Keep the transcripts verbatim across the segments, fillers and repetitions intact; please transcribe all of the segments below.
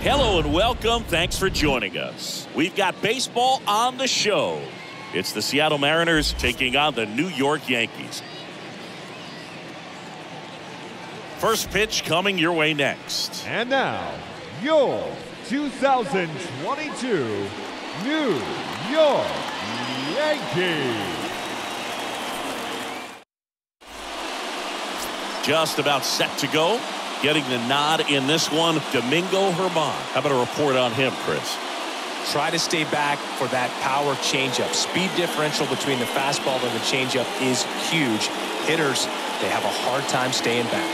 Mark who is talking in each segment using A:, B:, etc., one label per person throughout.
A: Hello and welcome. Thanks for joining us. We've got baseball on the show. It's the Seattle Mariners taking on the New York Yankees. First pitch coming your way next.
B: And now, your two thousand twenty-two New York Yankees.
A: Just about set to go. Getting the nod in this one, Domingo Germán. How about a report on him, Chris?
C: Try to stay back for that power changeup. Speed differential between the fastball and the changeup is huge. Hitters, they have a hard time staying back.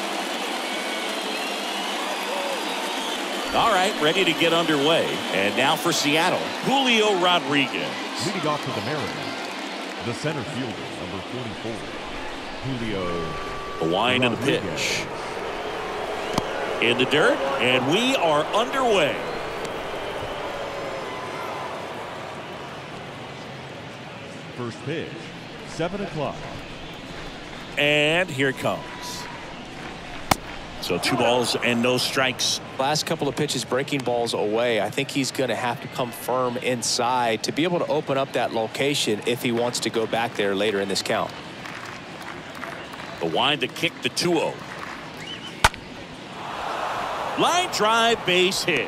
A: All right, ready to get underway. And now for Seattle, Julio Rodriguez.
B: Leading off for the Mariners, the center fielder, number forty-four, Julio
A: The wind of the pitch. In the dirt, and we are underway.
B: First pitch, seven o'clock.
A: And here it comes. So two balls and no strikes.
C: Last couple of pitches breaking balls away. I think he's going to have to come firm inside to be able to open up that location if he wants to go back there later in this count.
A: The wind to kick the two oh. Line drive, base hit.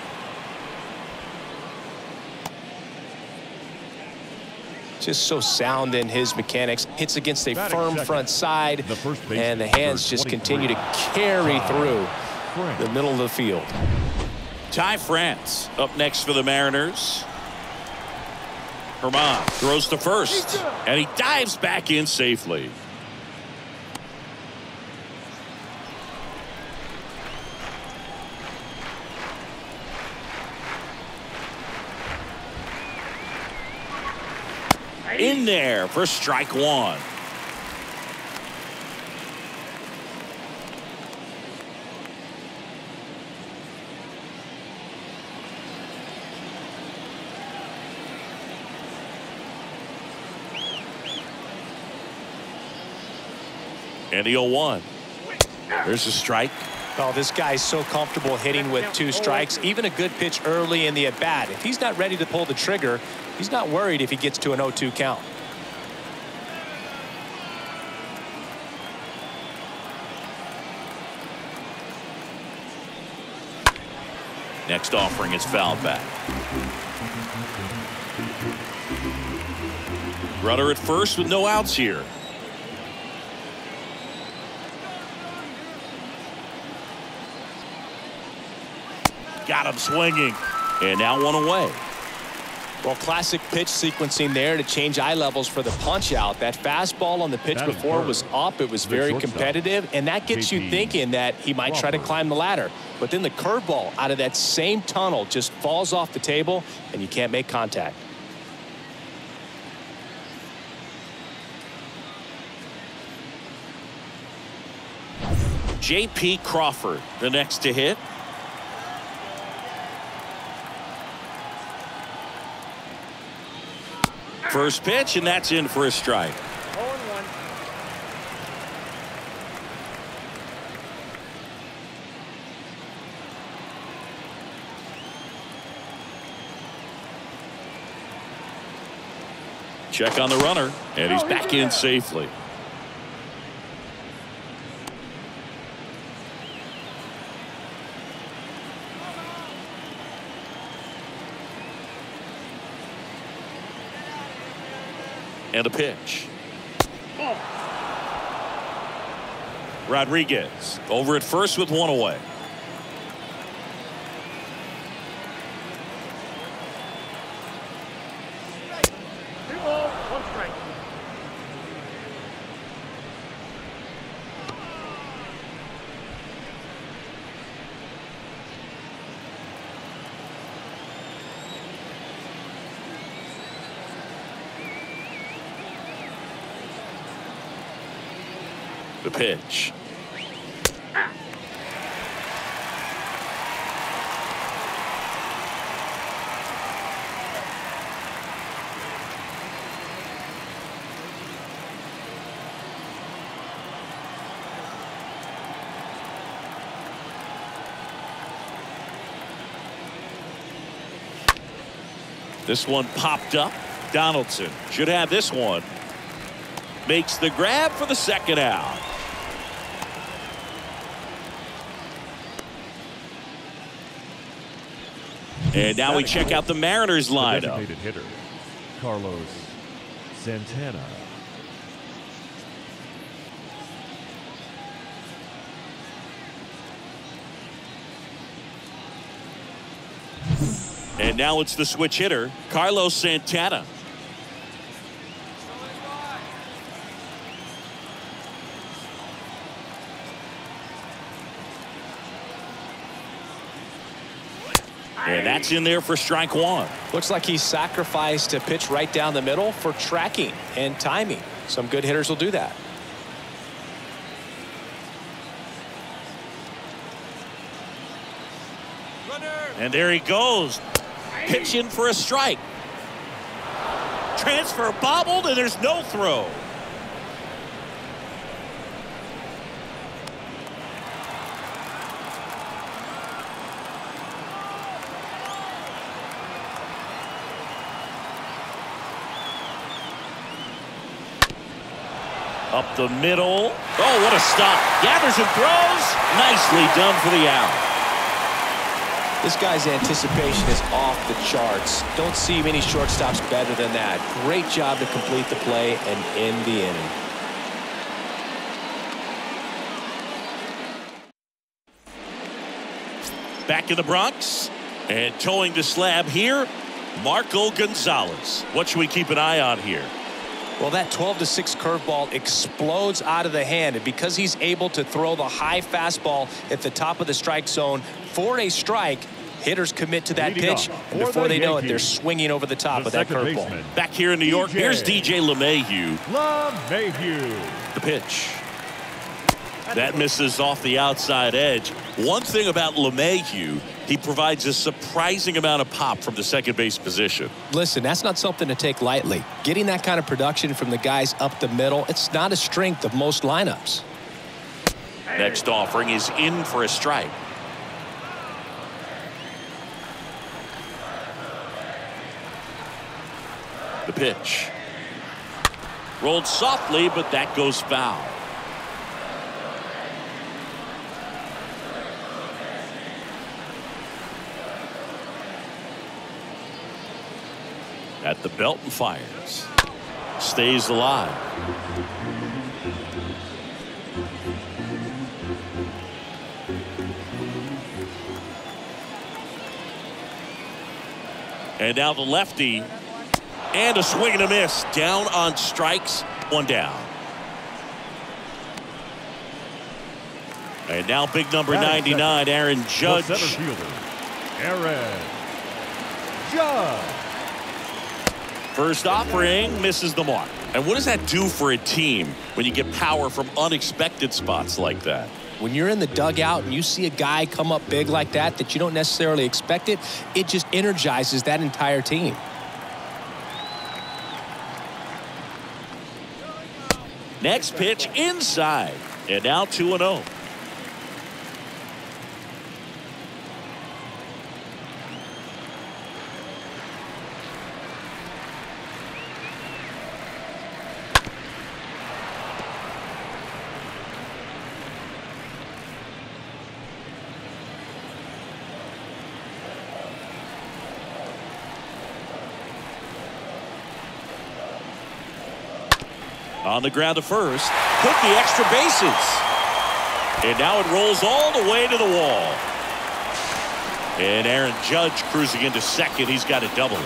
C: Just so sound in his mechanics. Hits against a firm front side, and the hands just continue to carry through the middle of the field.
A: Ty France up next for the Mariners. Germán throws to first, and he dives back in safely. In there for strike one. And the oh one. There's a strike.
C: Oh, this guy's so comfortable hitting with two strikes. Even a good pitch early in the at-bat. If he's not ready to pull the trigger, he's not worried if he gets to an oh two count.
A: Next offering is fouled back. Runner at first with no outs here. Got him swinging. And now one away.
C: Well, classic pitch sequencing there to change eye levels for the punch out. That fastball on the pitch before was up. It was very competitive, and that gets you thinking that he might try to climb the ladder. But then the curveball out of that same tunnel just falls off the table, and you can't make contact.
A: J P Crawford, the next to hit. First pitch, and that's in for a strike. Check on the runner, and he's back in safely. And a pitch. Rodriguez over at first with one away.
D: Two balls, one strike.
A: The pitch. This one popped up. Donaldson should have this one. Makes the grab for the second out. And now we check out the Mariners lineup.
B: Designated hitter, Carlos Santana.
A: And now it's the switch hitter, Carlos Santana. And that's in there for strike one.
C: Looks like he sacrificed a pitch right down the middle for tracking and timing. Some good hitters will do that.
A: And there he goes. Pitching for a strike. Transfer bobbled, and there's no throw. Up the middle. Oh, what a stop. Gathers and throws. Nicely done for the out.
C: This guy's anticipation is off the charts. Don't see many shortstops better than that. Great job to complete the play and end the inning.
A: Back in the Bronx and towing the slab here, Marco Gonzalez. What should we keep an eye on here?
C: Well, that twelve to six curveball explodes out of the hand, and because he's able to throw the high fastball at the top of the strike zone for a strike, hitters commit to that pitch, and before they know it, they're swinging over the top of that curveball.
A: Back here in New York, here's D J LeMahieu.
B: LeMahieu.
A: The pitch. That misses off the outside edge. One thing about LeMahieu, he provides a surprising amount of pop from the second base position.
C: Listen, that's not something to take lightly. Getting that kind of production from the guys up the middle, it's not a strength of most lineups.
A: Next offering is in for a strike. The pitch. Rolled softly, but that goes foul. At the belt and fires. Stays alive. And now the lefty. And a swing and a miss. Down on strikes. One down. And now big number ninety-nine, Aaron Judge.
B: The center fielder, Aaron Judge.
A: First offering misses the mark. And what does that do for a team when you get power from unexpected spots like that?
C: When you're in the dugout and you see a guy come up big like that that you don't necessarily expect it, it just energizes that entire team.
A: Next pitch inside. And now two and oh. On the ground to first, took the extra bases. And now it rolls all the way to the wall. And Aaron Judge cruising into second. He's got a double.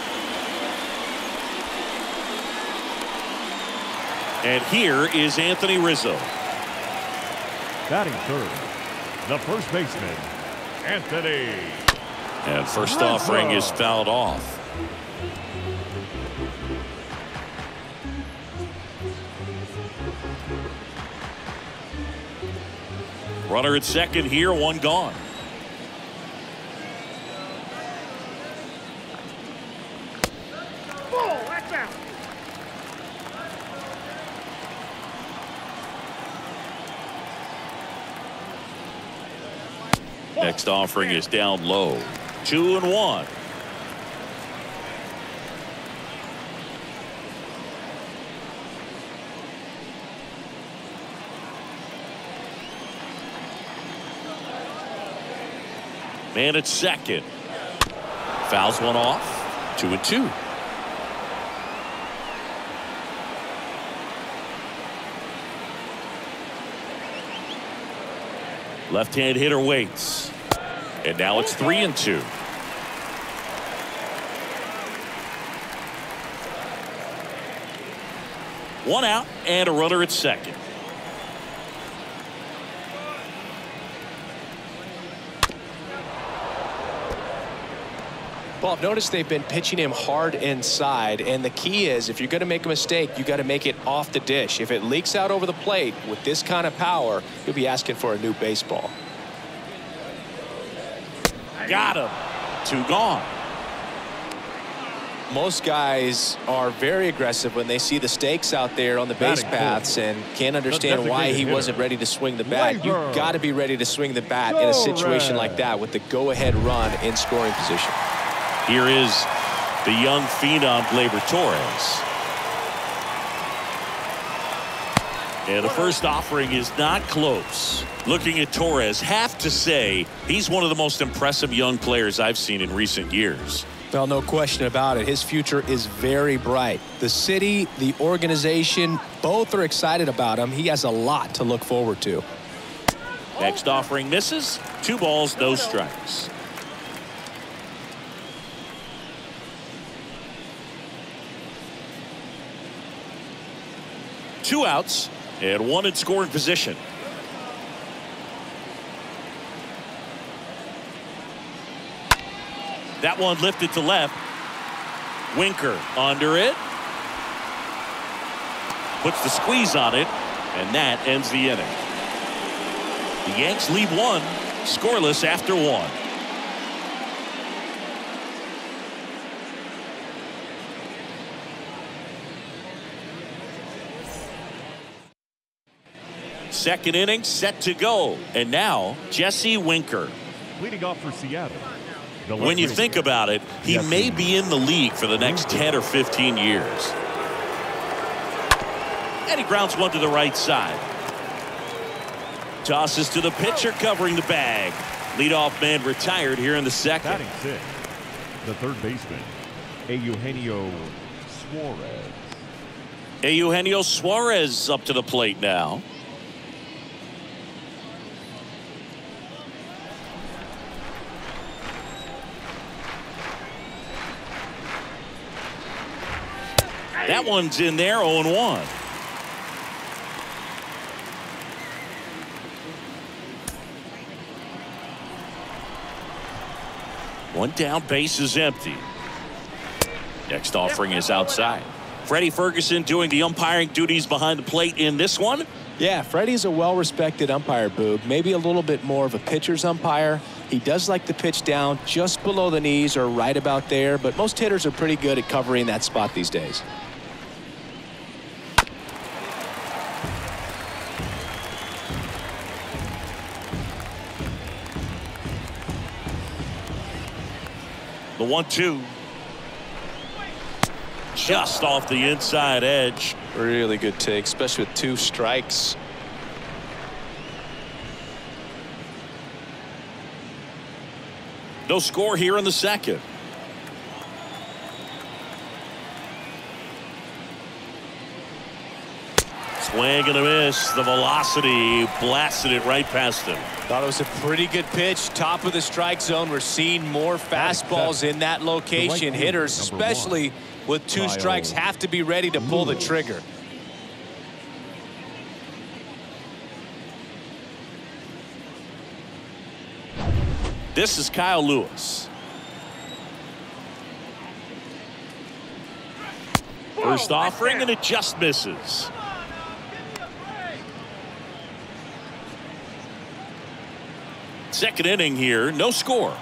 A: And here is Anthony Rizzo.
B: Batting third, the first baseman, Anthony.
A: And first offering is fouled off. Runner at second here, one gone.
D: Ball, that's out.
A: Next offering is down low. Two and one. Man at second. Fouls one off. Two and two. Left-hand hitter waits. And now it's three and two. One out and a runner at second.
C: Well, I've noticed they've been pitching him hard inside, and the key is if you're going to make a mistake, you got to make it off the dish. If it leaks out over the plate with this kind of power, you'll be asking for a new baseball.
A: Got him. Two gone.
C: Most guys are very aggressive when they see the stakes out there on the base paths and can't understand why he wasn't ready to swing the bat. You've got to be ready to swing the bat in a situation like that with the go-ahead run in scoring position.
A: Here is the young phenom, Gleyber Torres. And the first offering is not close. Looking at Torres, have to say he's one of the most impressive young players I've seen in recent years.
C: Well, no question about it. His future is very bright. The city, the organization, both are excited about him. He has a lot to look forward to.
A: Next offering misses. Two balls, no strikes. Two outs and one in scoring position. That one lifted to left. Winker under it. Puts the squeeze on it, and that ends the inning. The Yanks lead one, scoreless after one. Second inning set to go, and now Jesse Winker.
B: Leading off for Seattle.
A: When you think about it, he may be in the league for the next ten or fifteen years. And he grounds one to the right side. Tosses to the pitcher covering the bag. Leadoff man retired here in the second.
B: Batting sixth, the third baseman, Eugenio Suarez.
A: Eugenio Suarez up to the plate now. That one's in there, oh and one. One down, base is empty. Next offering is outside. Freddie Ferguson doing the umpiring duties behind the plate in this one.
C: Yeah, Freddie's a well-respected umpire, Boog. Maybe a little bit more of a pitcher's umpire. He does like to pitch down just below the knees or right about there, but most hitters are pretty good at covering that spot these days.
A: The one two. Just off the inside edge.
C: Really good take, especially with two strikes.
A: No score here in the second. Swing and a miss. The velocity blasted it right past him.
C: Thought it was a pretty good pitch. Top of the strike zone. We're seeing more fastballs in that location. Hitters, especially with two strikes, have to be ready to pull the trigger.
A: This is Kyle Lewis. First offering, and it just misses. Second inning here, no score.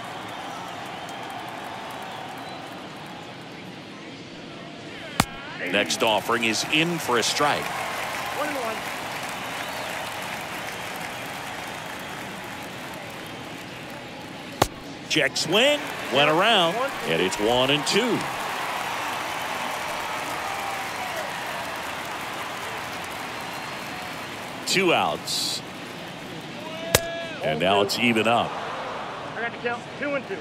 A: Next offering is in for a strike.
D: One and one.
A: Check swing, went around, and it's one and two. Two outs. And now it's even up.
D: I got to count two and two.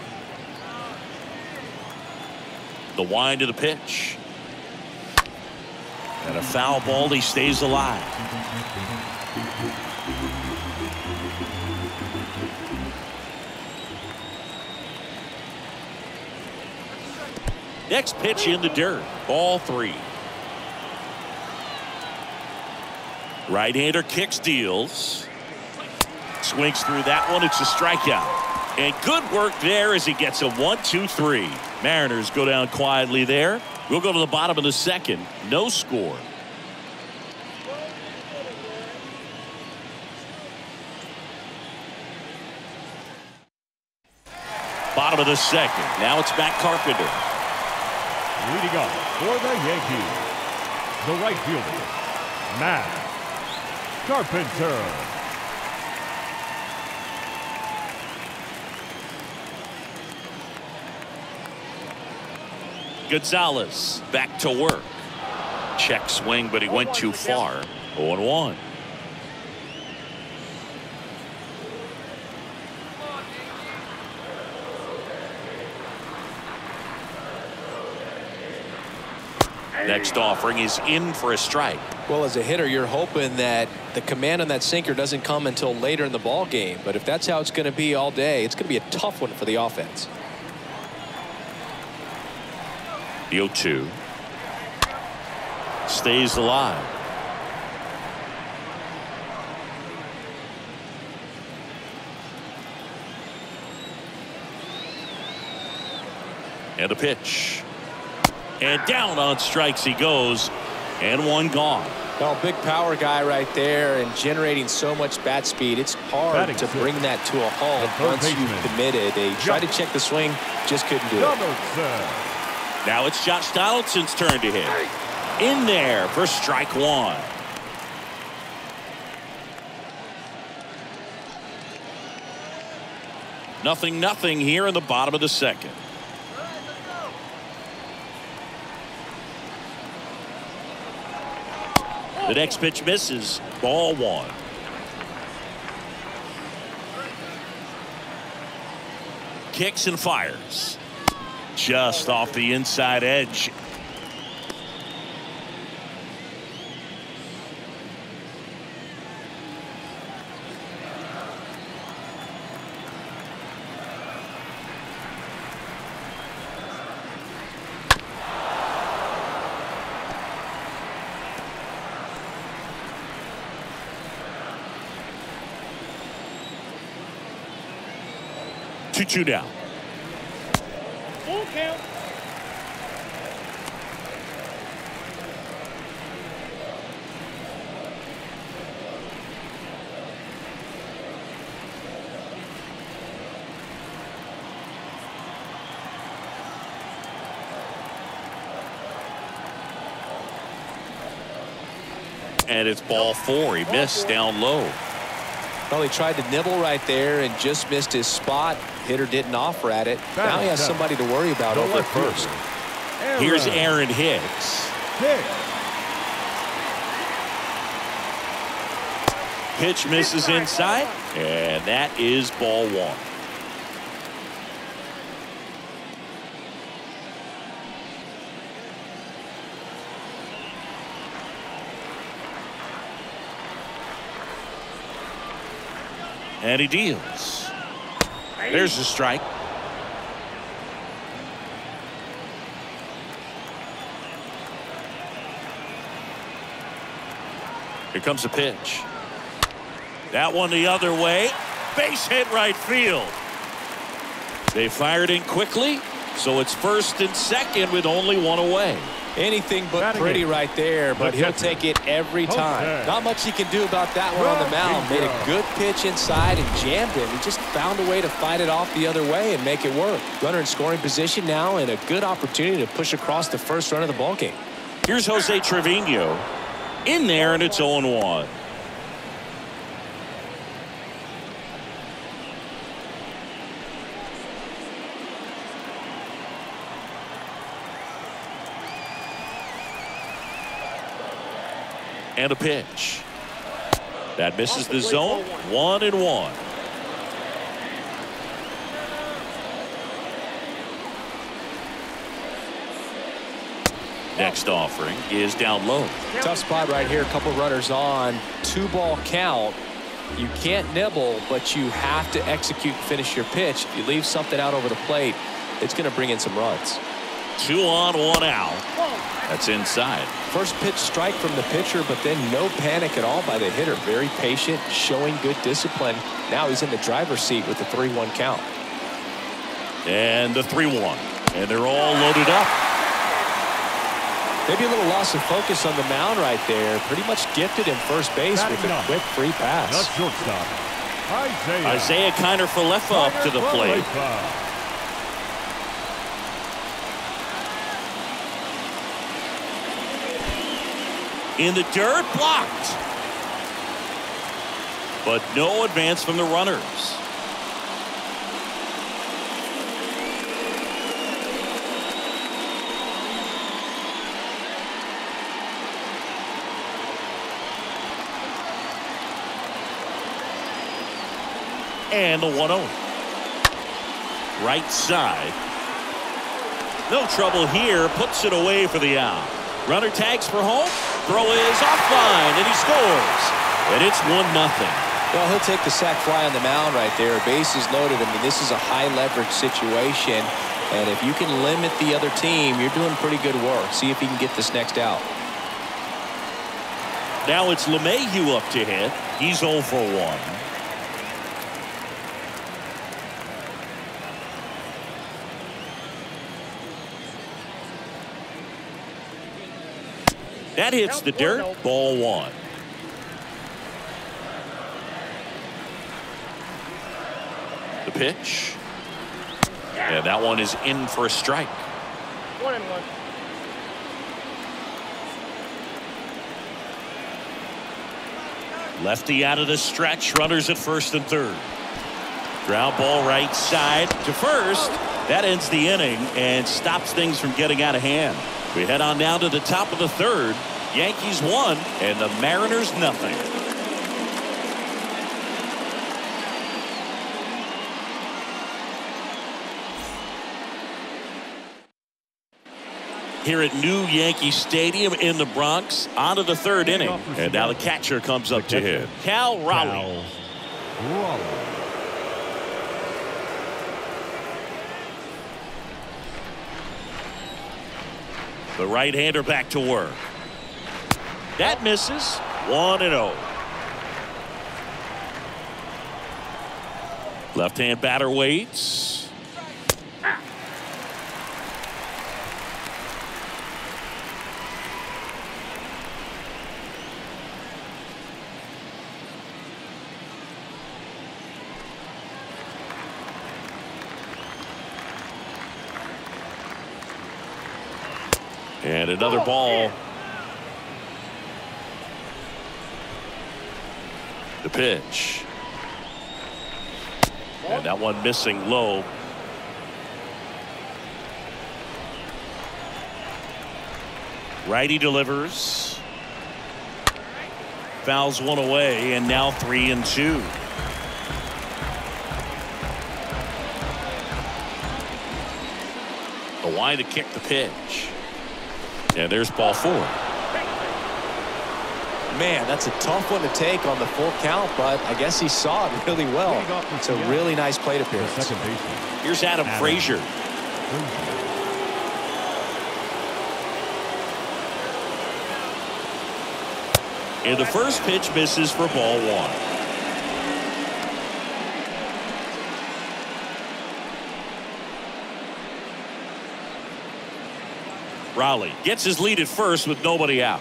A: The wind of the pitch. And a foul ball. He stays alive. Next pitch in the dirt. Ball three. Right-hander kicks, deals. Swings through that one. It's a strikeout. And good work there as he gets a one, two, three. Mariners go down quietly there. We'll go to the bottom of the second. No score. Bottom of the second. Now it's Matt Carpenter.
B: Leading off for the Yankees, the right fielder, Matt Carpenter.
A: Gonzalez back to work. Check swing, but he went too far. oh and one. Next offering is in for a strike.
C: Well, as a hitter, you're hoping that the command on that sinker doesn't come until later in the ball game. But if that's how it's going to be all day, it's going to be a tough one for the offense.
A: The oh two. Stays alive. And a pitch. And down on strikes he goes. And one gone.
C: Well, big power guy right there and generating so much bat speed. It's hard
B: Batting
C: to
B: six.
C: bring that to a halt
B: The
C: once
B: baseman.
C: you've committed. They tried to check the swing, just couldn't do it.
B: Donaldson.
A: Now it's Josh Donaldson's turn to hit. In there for strike one. Nothing, nothing here in the bottom of the second. The next pitch misses. Ball one. Kicks and fires. Just off the inside edge. two two down.
D: Full count.
A: And it's ball four. He missed down low.
C: Well, he tried to nibble right there and just missed his spot. Hitter didn't offer at it. Now he has somebody to worry about over at first.
A: Here's Aaron Hicks. Pitch misses inside, and that is ball one. And he deals. There's the strike. Here comes a pitch. That one the other way. Base hit right field. They fired in quickly, so it's first and second with only one away.
C: Anything but pretty right there, but he'll take it every time. Not much he can do about that one on the mound. Made a good pitch inside and jammed it. He just found a way to fight it off the other way and make it work. Runner in scoring position now and a good opportunity to push across the first run of the ballgame.
A: Here's Jose Trevino. In there, and it's oh and one. And a pitch. That misses the zone. One and one. Next offering is down low.
C: Tough spot right here. A couple runners on. Two ball count. You can't nibble, but you have to execute and finish your pitch. If you leave something out over the plate, it's going to bring in some runs.
A: Two on, one out. That's inside.
C: First pitch strike from the pitcher, but then no panic at all by the hitter. Very patient, showing good discipline. Now he's in the driver's seat with the three one count.
A: And the three one. And they're all loaded up.
C: Maybe a little loss of focus on the mound right there. Pretty much gifted him first base with a quick free pass.
B: Not shortstop. Isaiah.
A: Isaiah Kiner-Falefa up to the plate. In the dirt, blocked. But no advance from the runners. And the one oh. Right side. No trouble here. Puts it away for the out. Runner tags for home. Throw is offline, and he scores. And it's one nothing.
C: Well, he'll take the sac fly on the mound right there. Bases loaded. I mean, this is a high leverage situation. And if you can limit the other team, you're doing pretty good work. See if he can get this next out.
A: Now it's LeMahieu up to hit. He's oh for one. That hits the dirt. Ball one. The pitch. And that one is in for a strike.
D: One and one.
A: Lefty out of the stretch. Runners at first and third. Ground ball right side to first. That ends the inning and stops things from getting out of hand. We head on down to the top of the third. Yankees one and the Mariners nothing. Here at New Yankee Stadium in the Bronx, on to the third inning. And now the catcher comes up to hit. Cal Raleigh.
B: Raleigh.
A: The right-hander back to work. That misses. one and oh. Left-hand batter waits. And another ball. The pitch. And that one missing low. Righty delivers. Fouls one away, and now three and two. The wind to kick the pitch. And there's ball four.
C: Man, that's a tough one to take on the full count, but I guess he saw it really well. It's a really nice plate appearance.
B: Second baseman.
A: Here's Adam, Adam. Frazier. And the first pitch misses for ball one. Raleigh gets his lead at first with nobody out.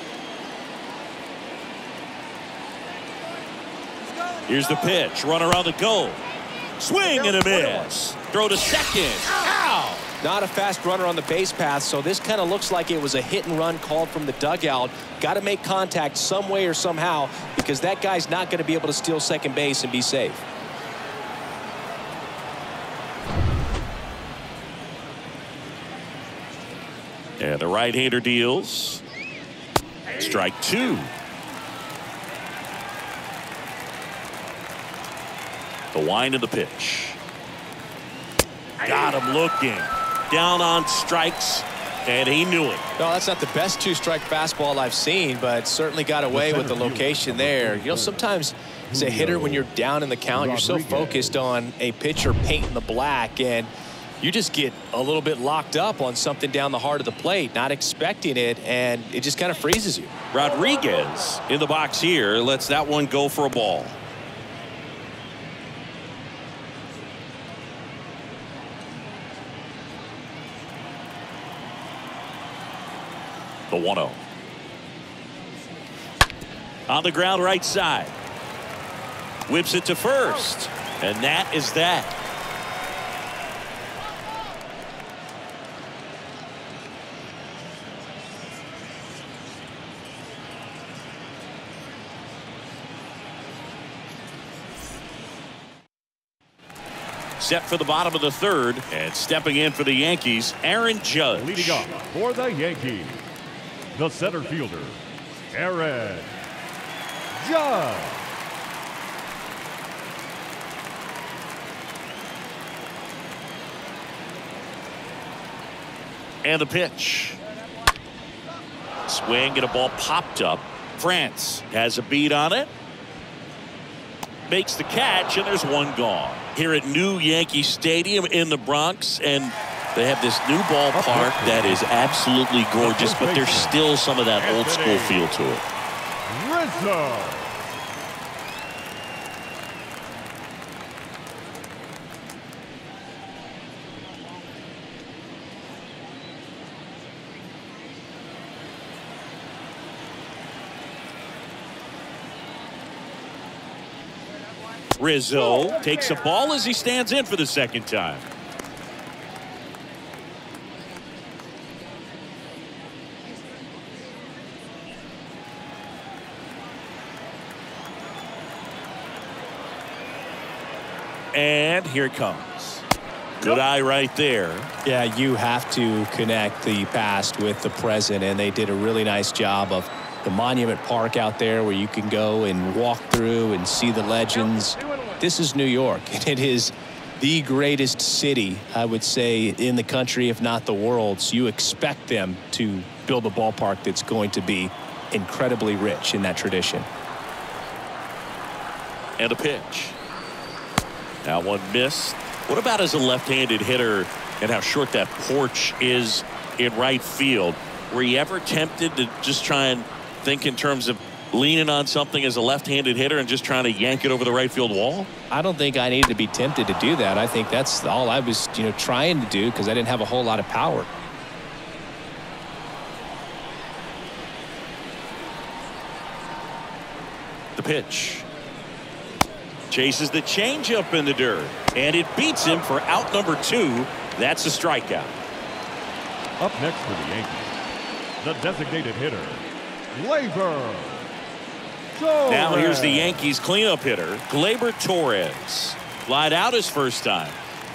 A: Here's the pitch. Runner on the go. Swing and a miss. Throw to second. Ow!
C: Not a fast runner on the base path, so this kind of looks like it was a hit and run called from the dugout. Got to make contact some way or somehow, because that guy's not going to be able to steal second base and be safe.
A: And the right-hander deals. Strike two. The wind of the pitch. Got him looking. Down on strikes. And he knew it.
C: No, that's not the best two-strike fastball I've seen, but certainly got away with the location there. You know, sometimes as a hitter, when you're down in the count, you're so focused on a pitcher painting the black, and you just get a little bit locked up on something down the heart of the plate, not expecting it, and it just kind of freezes you.
A: Rodriguez in the box here lets that one go for a ball. The one oh. On the ground right side. Whips it to first. And that is that. Set for the bottom of the third, and stepping in for the Yankees, Aaron Judge.
B: Leading off for the Yankees, the center fielder, Aaron Judge.
A: And the pitch. Swing and a ball popped up. France has a beat on it. Makes the catch, and there's one gone. Here at New Yankee Stadium in the Bronx, and they have this new ballpark that is absolutely gorgeous, but there's still some of that old school feel to it.
B: Rizzo.
A: Rizzo takes a ball as he stands in for the second time. And here it comes. Good eye right there.
C: Yeah, you have to connect the past with the present, and they did a really nice job of the Monument Park out there where you can go and walk through and see the legends. This is New York, and it is the greatest city, I would say, in the country, if not the world. So you expect them to build a ballpark that's going to be incredibly rich in that tradition.
A: And a pitch. Now one missed. What about as a left-handed hitter and how short that porch is in right field? Were you ever tempted to just try and think in terms of leaning on something as a left-handed hitter and just trying to yank it over the right field wall?
C: I don't think I needed to be tempted to do that. I think that's all I was, you know, trying to do because I didn't have a whole lot of power.
A: The pitch. Chases the changeup in the dirt, and it beats him for out number two. That's a strikeout.
B: Up next for the Yankees, the designated hitter, Gleyber Torres.
A: Now here's the Yankees cleanup hitter, Gleyber Torres. Lied out his first time.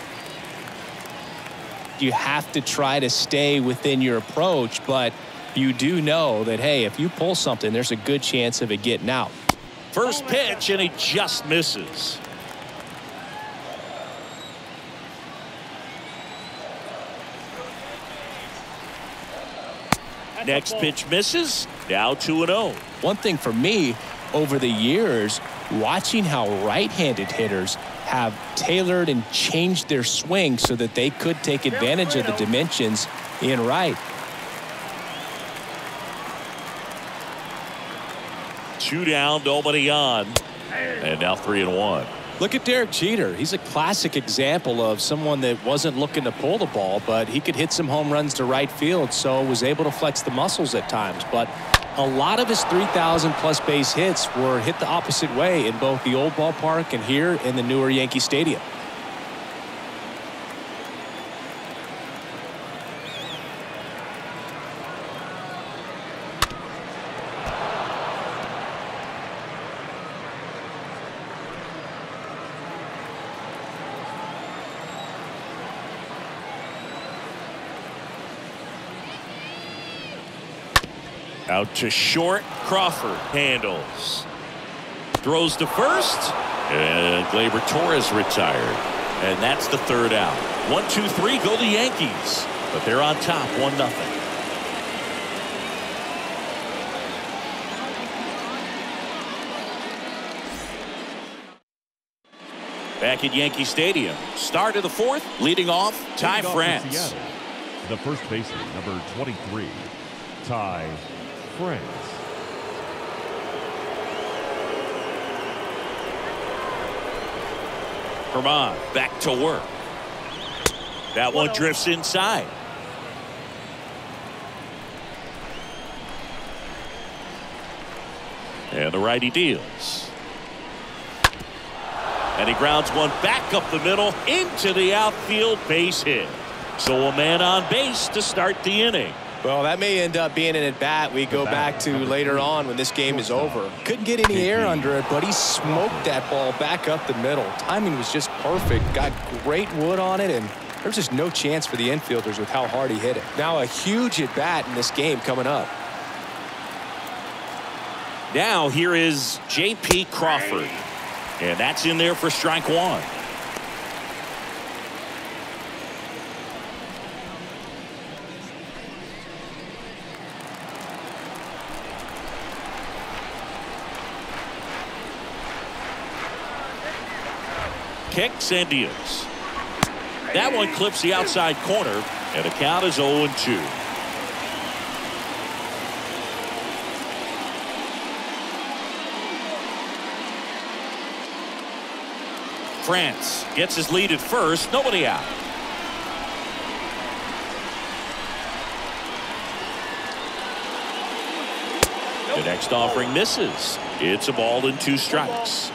C: You have to try to stay within your approach, but you do know that, hey, if you pull something, there's a good chance of it getting out.
A: First pitch, and he just misses. Next pitch misses. Now two and oh.
C: One thing for me over the years, watching how right-handed hitters have tailored and changed their swing so that they could take advantage of the dimensions in right.
A: Two down, nobody on. And now three and one.
C: Look at Derek Jeter. He's a classic example of someone that wasn't looking to pull the ball, but he could hit some home runs to right field, so was able to flex the muscles at times. But a lot of his three thousand plus base hits were hit the opposite way in both the old ballpark and here in the newer Yankee Stadium.
A: Out to short. Crawford handles. Throws to first. And Gleyber Torres retired. And that's the third out. One, two, three, go the Yankees. But they're on top, one nothing. Back at Yankee Stadium. Start of the fourth, leading off, Ty France.
B: The first baseman, number twenty-three, Ty France.
A: Herman back to work. That one drifts inside. And the righty deals. And he grounds one back up the middle into the outfield, base hit. So a man on base to start the inning.
C: Well, that may end up being an at-bat we go back to later on when this game is over. Couldn't get any air under it, but he smoked that ball back up the middle. Timing was just perfect. Got great wood on it, and there's just no chance for the infielders with how hard he hit it. Now a huge at-bat in this game coming up.
A: Now here is J P Crawford. And that's in there for strike one. Kicks and deals. That one clips the outside corner, and the count is oh and two. France gets his lead at first, nobody out. The next offering misses. It's a ball and two strikes.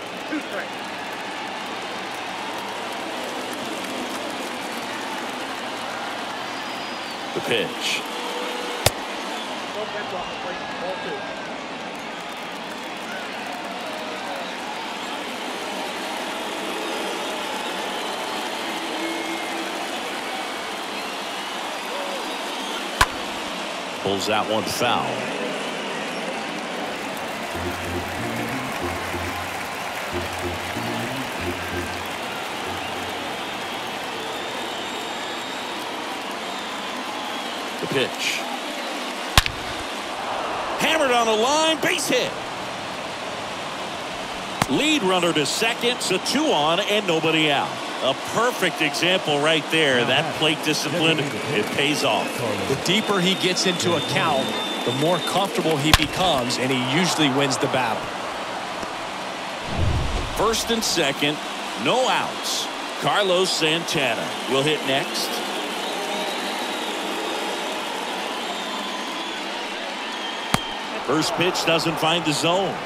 A: The pitch. Pulls that one foul. The pitch. Hammered on the line, base hit. Lead runner to second, so two on and nobody out. A perfect example right there. That plate discipline, it pays off.
C: The deeper he gets into a count, the more comfortable he becomes, and he usually wins the battle.
A: First and second, no outs. Carlos Santana will hit next. First pitch doesn't find the zone.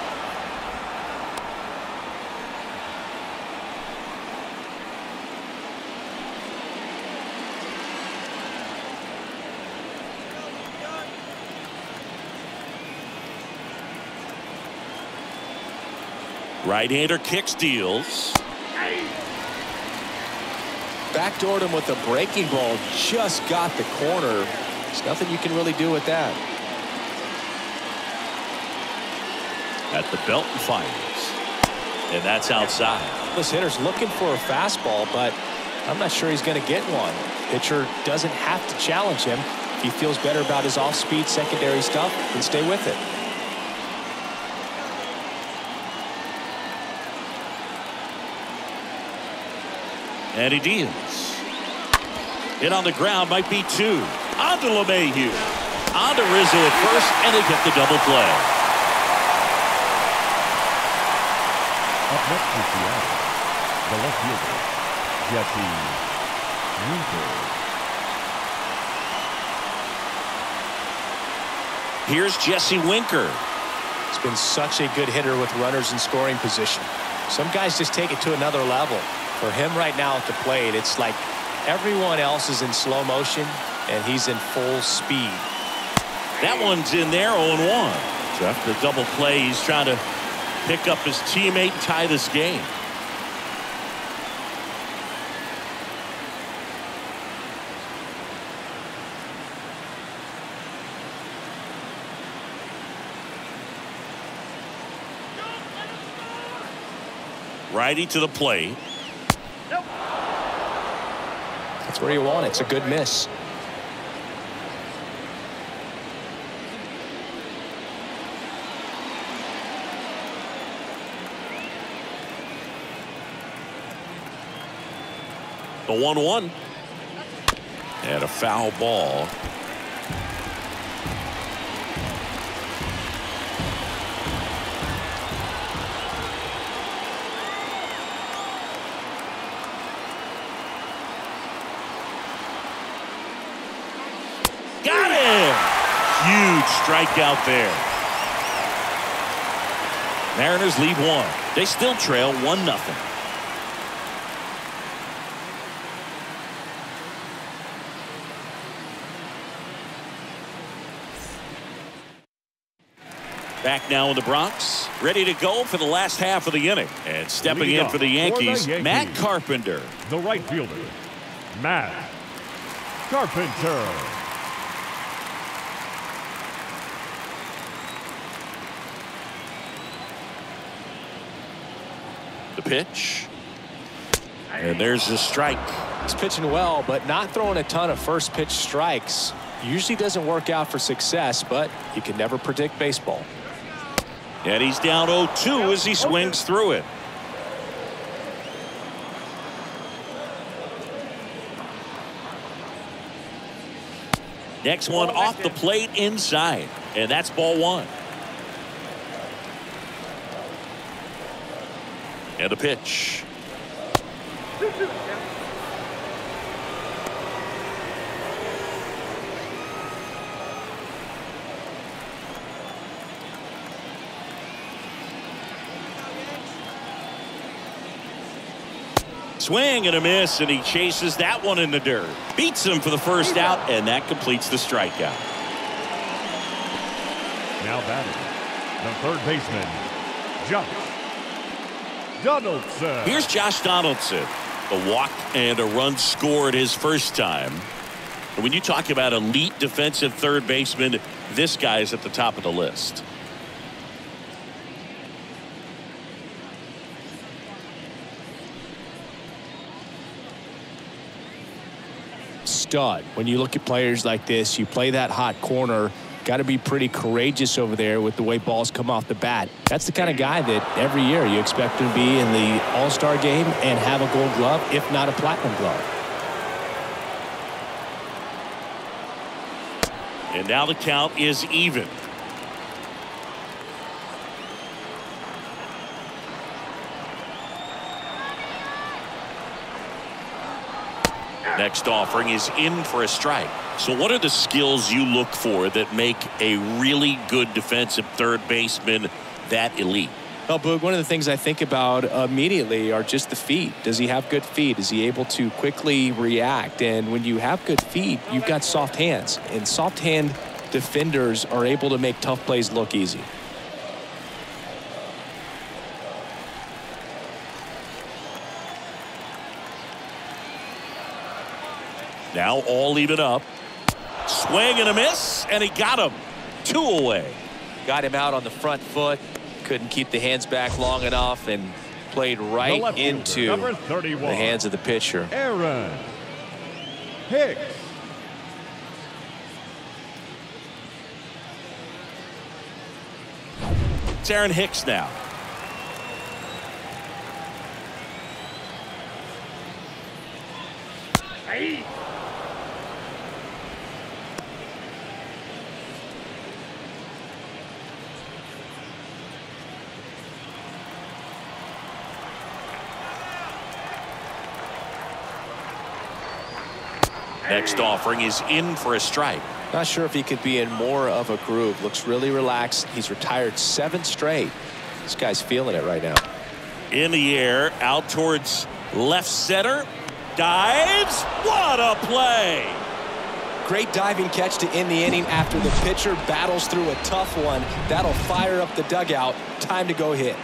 A: Right-hander kicks, deals.
C: Backdoored him with a breaking ball. Just got the corner. There's nothing you can really do with that.
A: At the belt and fires. And that's outside.
C: This hitter's looking for a fastball, but I'm not sure he's going to get one. Pitcher doesn't have to challenge him. If he feels better about his off-speed secondary stuff, then stay with it.
A: And he deals. Hit on the ground, might be two. On to LeMahieu. On to Rizzo at first, and they get the double play.
B: Up next is Seattle, the left fielder, Jesse Winker.
A: Here's Jesse Winker.
C: He's been such a good hitter with runners in scoring position. Some guys just take it to another level. For him right now at the plate, it's like everyone else is in slow motion and he's in full speed.
A: That one's in there, oh and one. So after the double play, he's trying to pick up his teammate and tie this game. Righty to the plate.
C: That's where you want it. It's a good miss.
A: The one one. And a foul ball. Got him! Huge strikeout there. Mariners lead one. They still trail one nothing. Back now in the Bronx, ready to go for the last half of the inning. And stepping
B: Leading
A: in
B: up
A: for the Yankees,
B: for the Yankees,
A: Matt Carpenter.
B: The right fielder, Matt Carpenter.
A: The pitch. And there's the strike.
C: He's pitching well, but not throwing a ton of first pitch strikes. Usually doesn't work out for success, but you can never predict baseball.
A: And he's down oh two as he swings through it. Next one off the plate inside. And that's ball one. And the pitch. Swing and a miss, and he chases that one in the dirt. Beats him for the first out, and that completes the strikeout.
B: Now batting, the third baseman, Josh Donaldson.
A: Here's Josh Donaldson. A walk and a run scored his first time. And when you talk about elite defensive third baseman, this guy is at the top of the list.
C: Stud. When you look at players like this, you play that hot corner, got to be pretty courageous over there with the way balls come off the bat. That's the kind of guy that every year you expect to be in the All-Star game and have a gold glove, if not a platinum glove.
A: And now the count is even. Next offering is in for a strike. So what are the skills you look for that make a really good defensive third baseman that elite?
C: Well, Boog, one of the things I think about immediately are just the feet. Does he have good feet? Is he able to quickly react? And when you have good feet, you've got soft hands. And soft hand defenders are able to make tough plays look easy.
A: Now all even up. Swing and a miss, and he got him. Two away.
E: Got him out on the front foot. Couldn't keep the hands back long enough and played right into the hands of the pitcher.
B: Aaron Hicks.
A: It's Aaron Hicks now.
D: Hey.
A: Next offering is in for a strike.
C: Not sure if he could be in more of a groove. Looks really relaxed. He's retired seven straight. This guy's feeling it right now.
A: In the air, out towards left center. Dives. What a play.
C: Great diving catch to end the inning after the pitcher battles through a tough one. That'll fire up the dugout. Time to go hit.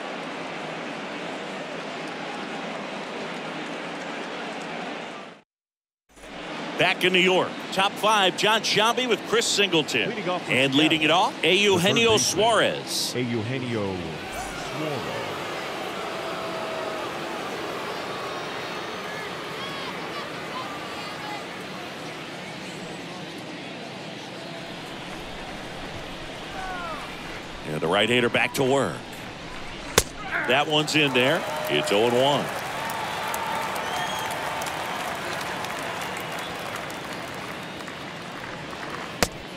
A: Back in New York, top five, John Sciambi with Chris Singleton. And leading it off, Eugenio Suarez.
B: Eugenio Suarez.
A: And the right-hander back to work. That one's in there. It's oh and one.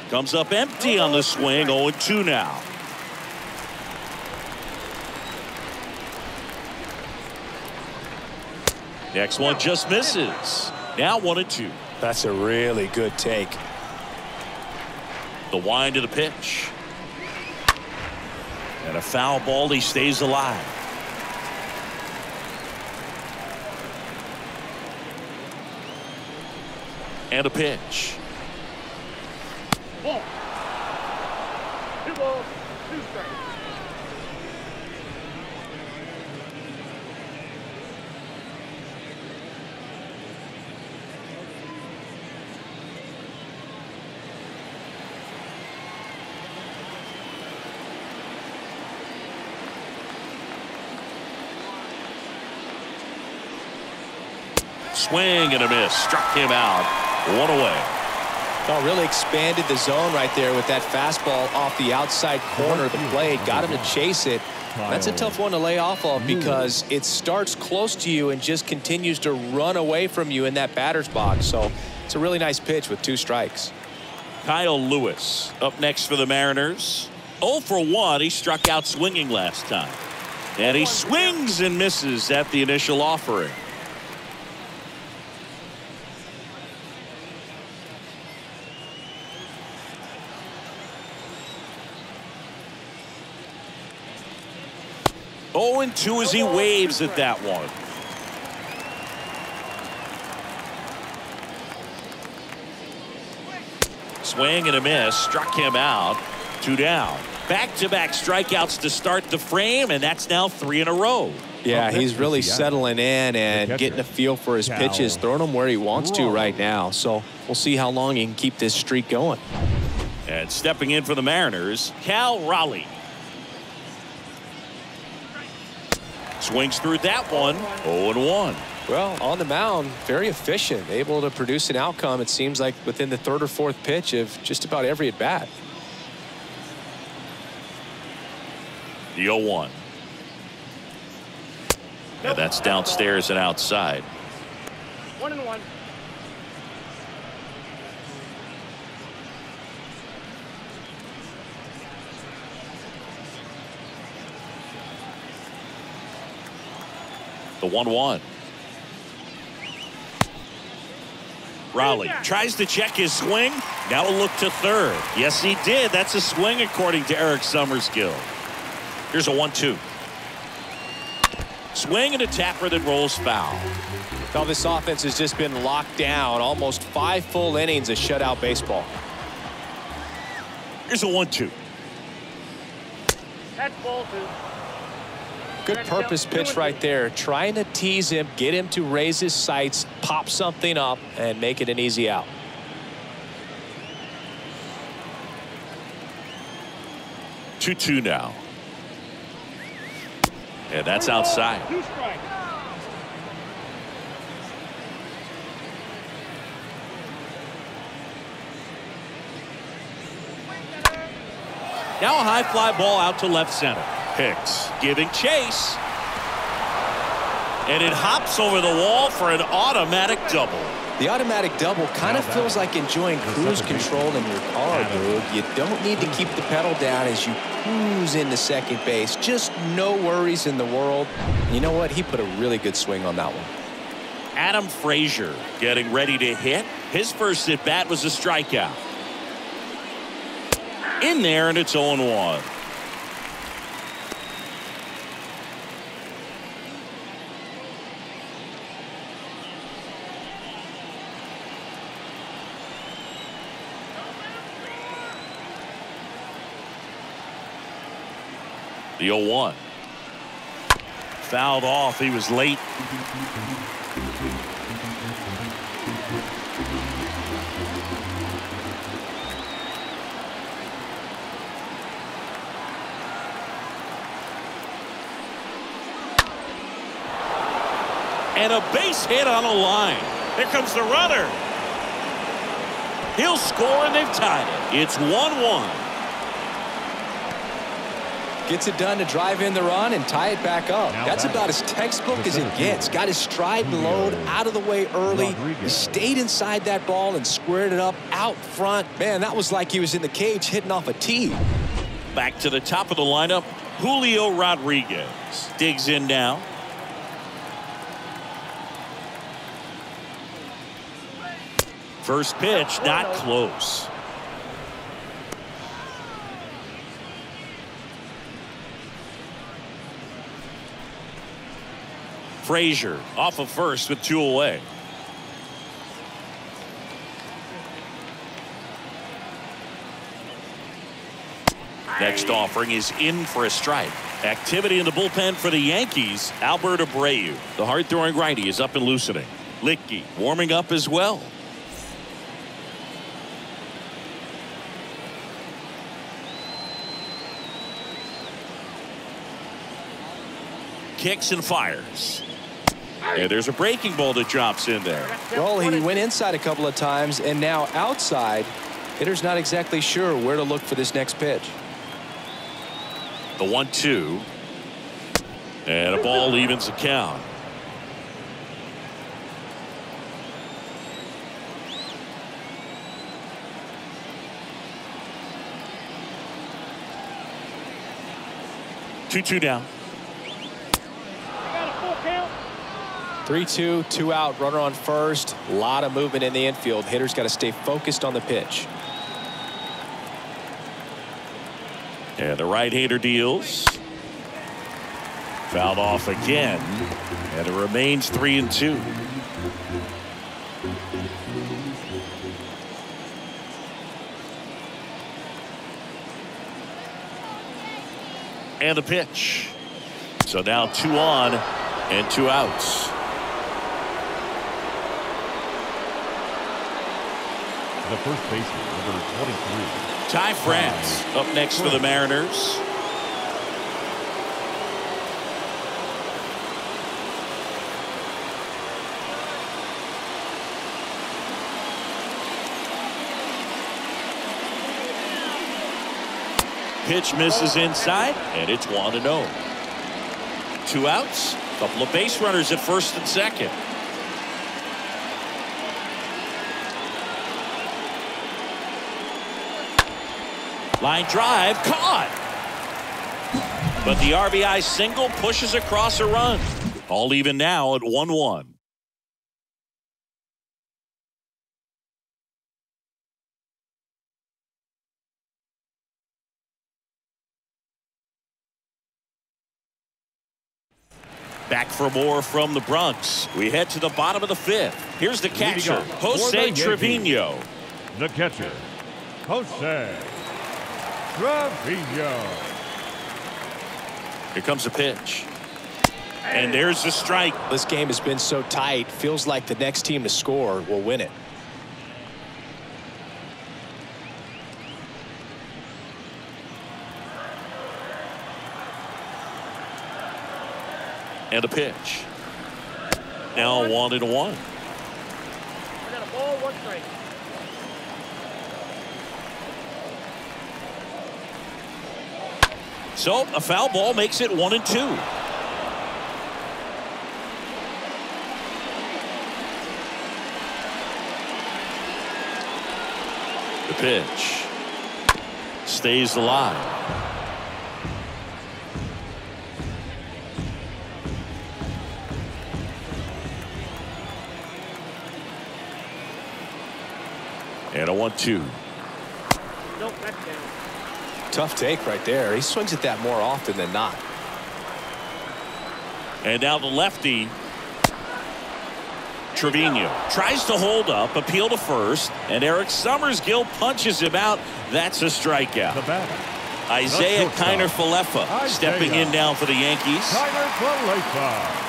A: Comes up empty on the swing. oh and two now. Next one just misses. Now one and two.
C: That's a really good take.
A: The wind to the pitch. And a foul ball. He stays alive. And a pitch.
D: Ball. Two balls, two strikes.
A: Swing and a miss. Struck him out. One away.
C: Oh, really expanded the zone right there with that fastball off the outside corner of the plate. Got him to chase it. That's a tough one to lay off of because it starts close to you and just continues to run away from you in that batter's box. So it's a really nice pitch with two strikes.
A: Kyle Lewis up next for the Mariners. oh for one. He struck out swinging last time. And he swings and misses at the initial offering. oh and two as he waves at that one. Swing and a miss. Struck him out. Two down. Back-to-back strikeouts to start the frame, and that's now three in a row.
C: Yeah, he's really settling in and getting a feel for his pitches, throwing them where he wants to right now. So we'll see how long he can keep this streak going.
A: And stepping in for the Mariners, Cal Raleigh. Swings through that one. oh and one.
C: Well, on the mound, very efficient, able to produce an outcome, it seems like, within the third or fourth pitch of just about every at bat.
A: The oh one. And that's downstairs and outside.
D: One and one.
A: The one one. Raleigh tries to check his swing. Now a look to third. Yes, he did. That's a swing according to Eric Summerskill. Here's a one two. Swing and a tapper that rolls foul.
C: Well, this offense has just been locked down. Almost five full innings of shutout baseball.
A: Here's a one two.
D: That's ball two.
C: Good purpose pitch right there. Trying to tease him, get him to raise his sights, pop something up, and make it an easy out.
A: two two now. And that's outside.
D: Two strikes.
A: Now a high fly ball out to left center. Hicks giving chase. And it hops over the wall for an automatic double.
C: The automatic double kind of feels like enjoying cruise control in your car, dude. You don't need to keep the pedal down as you cruise into second base. Just no worries in the world. You know what? He put a really good swing on that one.
A: Adam Frazier getting ready to hit. His first at bat was a strikeout. In there, and it's oh and one. The oh one. Fouled off. He was late. And a base hit on a line. Here comes the runner. He'll score, and they've tied it. It's one one.
C: Gets it done to drive in the run and tie it back up.
B: Now
C: That's
B: back.
C: about as textbook as it gets. Got his stride and load out of the way early. He stayed inside that ball and squared it up out front. Man, that was like he was in the cage hitting off a tee.
A: Back to the top of the lineup, Julio Rodriguez digs in now. First pitch, not close. Frazier off of first with two away. Next offering is in for a strike. Activity in the bullpen for the Yankees. Albert Abreu, the hard-throwing righty, is up and loosening. Licky warming up as well. Kicks and fires. And there's a breaking ball that drops in there.
C: Well, he went inside a couple of times, and now outside. Hitter's not exactly sure where to look for this next pitch.
A: The one two. And a ball evens the count. two two down.
C: three two, two out, runner on first. A lot of movement in the infield. Hitter's got to stay focused on the pitch.
A: And the right-hander deals. Fouled off again. And it remains three and two. And the pitch. So now two on and two outs.
B: The first baseman, number twenty-three.
A: Ty France up next for the Mariners. Pitch misses inside, and it's one and oh. Two outs, couple of base runners at first and second. Line drive, caught. But the R B I single pushes across a run. All even now at one one. Back for more from the Bronx. We head to the bottom of the fifth. Here's the catcher, Jose Trevino.
B: The catcher, Jose Trevino.
A: Here comes a pitch. And there's the strike.
C: This game has been so tight. Feels like the next team to score will win it.
A: And a pitch. Now one and one.
D: I got a ball, one strike.
A: So a foul ball makes it one and two. The pitch stays alive. And a one two.
D: Nope, that's down.
C: Tough take right there. He swings at that more often than not.
A: And now the lefty, Trevino, tries to hold up, appeal to first, and Eric Summersgill punches him out. That's a strikeout.
B: The batter,
A: Isaiah Kiner-Falefa stepping in now for the Yankees.
B: Kiner-Falefa.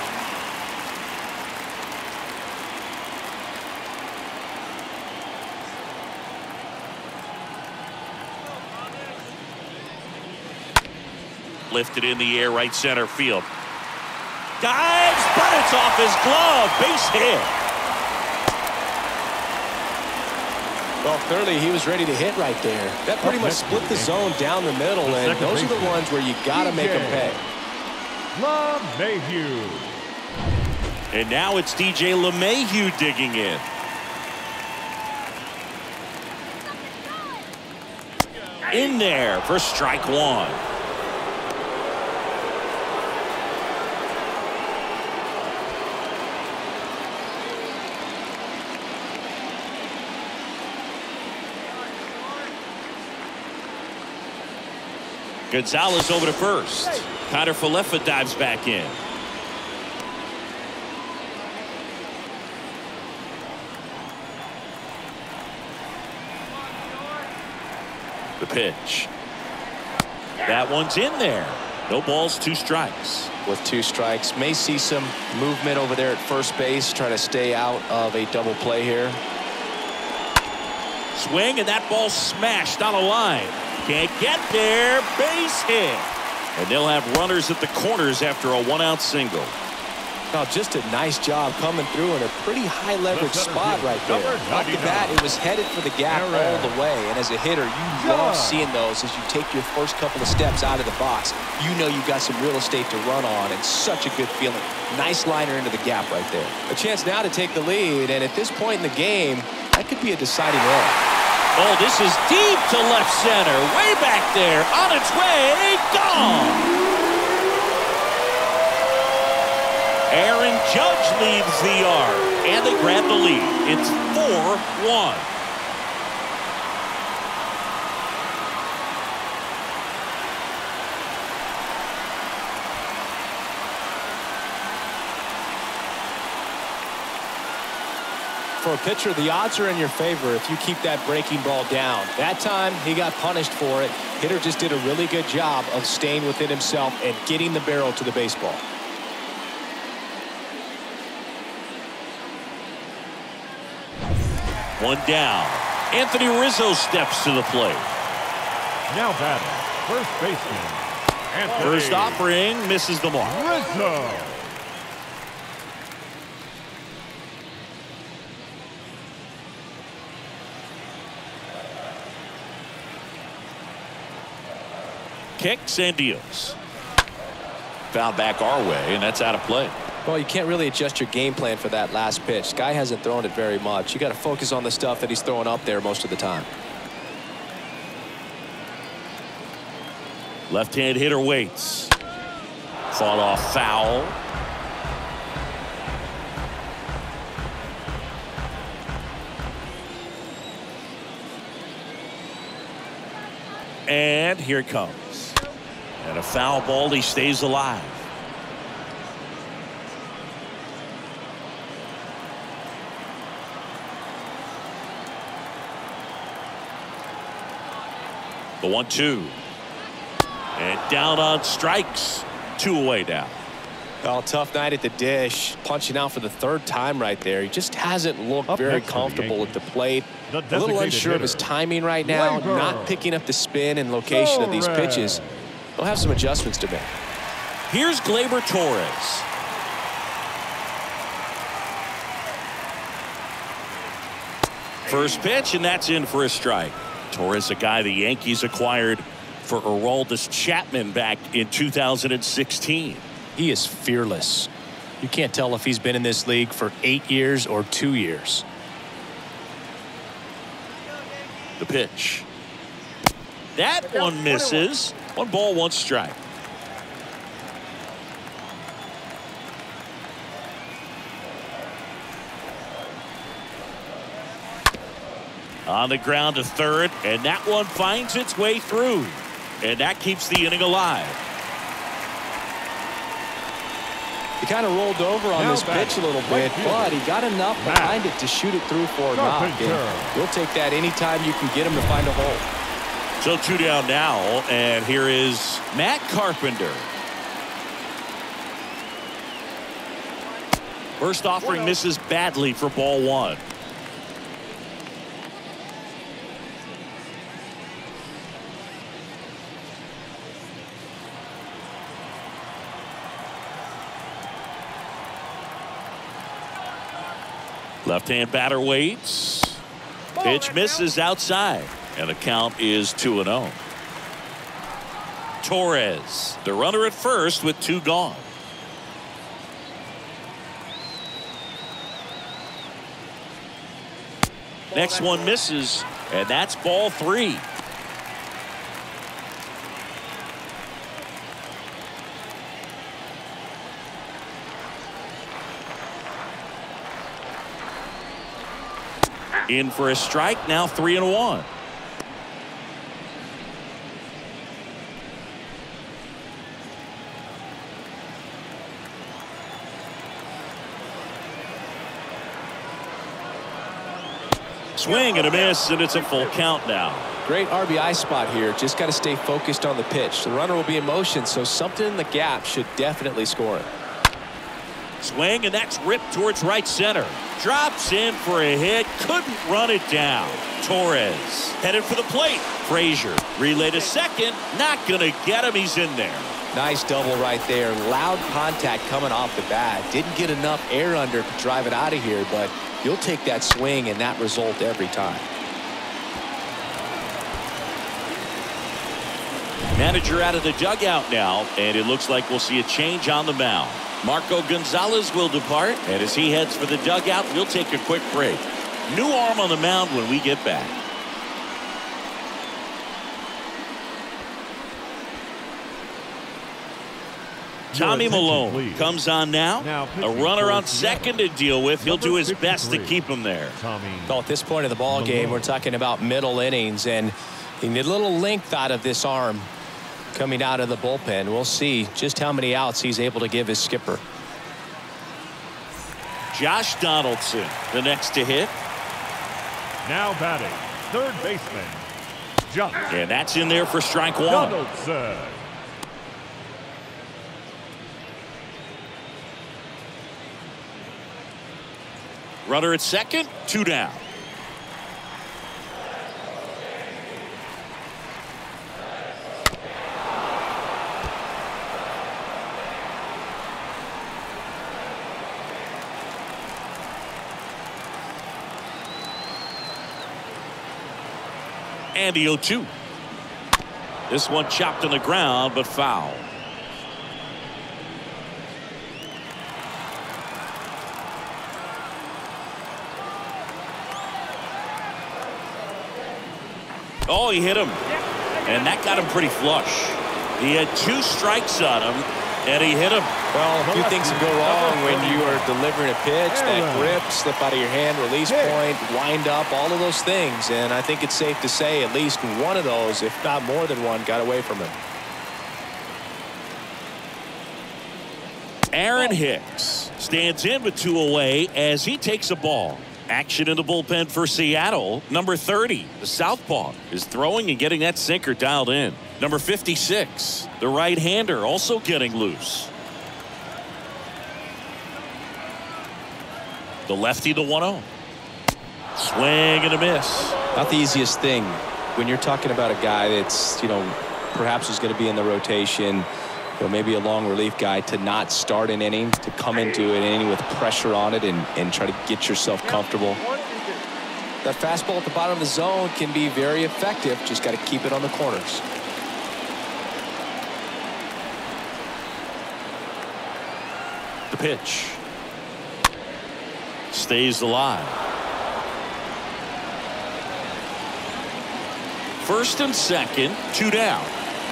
A: Lifted in the air, right center field. Dives, but it's off his glove. Base hit.
C: Well, clearly he was ready to hit right there. That pretty much split the zone down the middle, and those are the ones where you got to make them pay.
B: LeMahieu.
A: And now it's D J LeMahieu digging in. In there for strike one. Gonzalez over to first. Connor Falefa dives back in. The pitch. That one's in there. No balls, two strikes.
C: With two strikes, may see some movement over there at first base, try to stay out of a double play here.
A: Swing, and that ball smashed on a line. Can't get there. Base hit. And they'll have runners at the corners after a one-out single.
C: Now, just a nice job coming through in a pretty high leverage spot right there. Off the bat, it was headed for the gap all the way. And as a hitter, you love seeing those as you take your first couple of steps out of the box. You know you've got some real estate to run on, and such a good feeling. Nice liner into the gap right there. A chance now to take the lead, and at this point in the game, that could be a deciding run.
A: Oh, this is deep to left center. Way back there. On its way. Gone. Aaron Judge leaves the yard, and they grab the lead. It's four one.
C: For a pitcher, the odds are in your favor if you keep that breaking ball down. That time, he got punished for it. Hitter just did a really good job of staying within himself and getting the barrel to the baseball.
A: One down. Anthony Rizzo steps to the plate.
B: Now batting, first baseman. Anthony
A: First offering misses the mark.
B: Rizzo.
A: Kicks and deals. Foul back our way, and that's out of play.
C: Well, you can't really adjust your game plan for that last pitch. Guy hasn't thrown it very much. You got to focus on the stuff that he's throwing up there most of the time.
A: Left-hand hitter waits. Fought off foul. And here it comes. And a foul ball. He stays alive. The one two. And down on strikes. Two away now.
C: Well, tough night at the dish. Punching out for the third time right there. He just hasn't looked
B: Up
C: very
B: next to the
C: comfortable at the plate.
B: The
C: A little unsure of his
B: hitter,
C: timing right now.
B: Gleyber
C: Not picking up the spin and location of these
B: Torres.
C: pitches. He'll have some adjustments to make.
A: Here's Gleyber Torres. First pitch, and that's in for a strike. Torres, a guy the Yankees acquired for Aroldis Chapman back in two thousand sixteen.
C: He is fearless. You can't tell if he's been in this league for eight years or two years.
A: The pitch. That one misses. One ball, one strike. On the ground to third, and that one finds its way through. And that keeps the inning alive.
C: He kind of rolled over on
B: Now
C: this
B: back.
C: pitch a little bit,
B: Right fielder.
C: but he got enough
B: Matt
C: behind it to shoot it through for a knock.
B: Carpenter.
C: And you'll take that anytime you can get him to find a hole.
A: So two down now, and here is Matt Carpenter. First offering misses badly for ball one. Left-hand batter waits. Pitch misses outside, and the count is two and oh. Torres, the runner at first with two gone. Next one misses, and that's ball three. In for a strike, now three and one. Swing and a miss, and it's a full count now.
C: Great R B I spot here. Just got to stay focused on the pitch. The runner will be in motion, so something in the gap should definitely score it.
A: Swing, and that's ripped towards right center. Drops in for a hit. Couldn't run it down. Torres headed for the plate. Frazier relay to second. Not going to get him. He's in there.
C: Nice double right there. Loud contact coming off the bat. Didn't get enough air under to drive it out of here, but you'll take that swing and that result every time.
A: Manager out of the dugout now, and it looks like we'll see a change on the mound. Marco Gonzalez will depart, and as he heads for the dugout, we'll take a quick break. New arm on the mound when we get back. Tommy Milone comes on now. now a runner on second to deal with. He'll do his best to keep him there.
C: Well, at this point of the ball game, we're talking about middle innings, and you need a little length out of this arm coming out of the bullpen. We'll see just how many outs he's able to give his skipper.
A: Josh Donaldson, the next to hit.
B: Now batting, third baseman, Josh.
A: And that's in there for strike one.
B: Donaldson.
A: Runner at second, two down. And the oh two. This one chopped on the ground, but foul. Oh, he hit him, and that got him pretty flush. He had two strikes on him, and he hit him.
C: Well, a few things can go wrong when you are delivering a pitch. That grip, slip out of your hand, release point, wind up, all of those things. And I think it's safe to say at least one of those, if not more than one, got away from him.
A: Aaron Hicks stands in with two away as he takes a ball. Action in the bullpen for Seattle. Number thirty, the southpaw, is throwing and getting that sinker dialed in. Number fifty-six, the right-hander, also getting loose. The lefty, the one oh. Swing and a miss.
C: Not the easiest thing when you're talking about a guy that's, you know, perhaps is going to be in the rotation, you know, maybe a long relief guy, to not start an inning, to come into an inning with pressure on it and, and try to get yourself comfortable. That fastball at the bottom of the zone can be very effective. Just got to keep it on the corners.
A: The pitch. Stays alive. First and second, two down.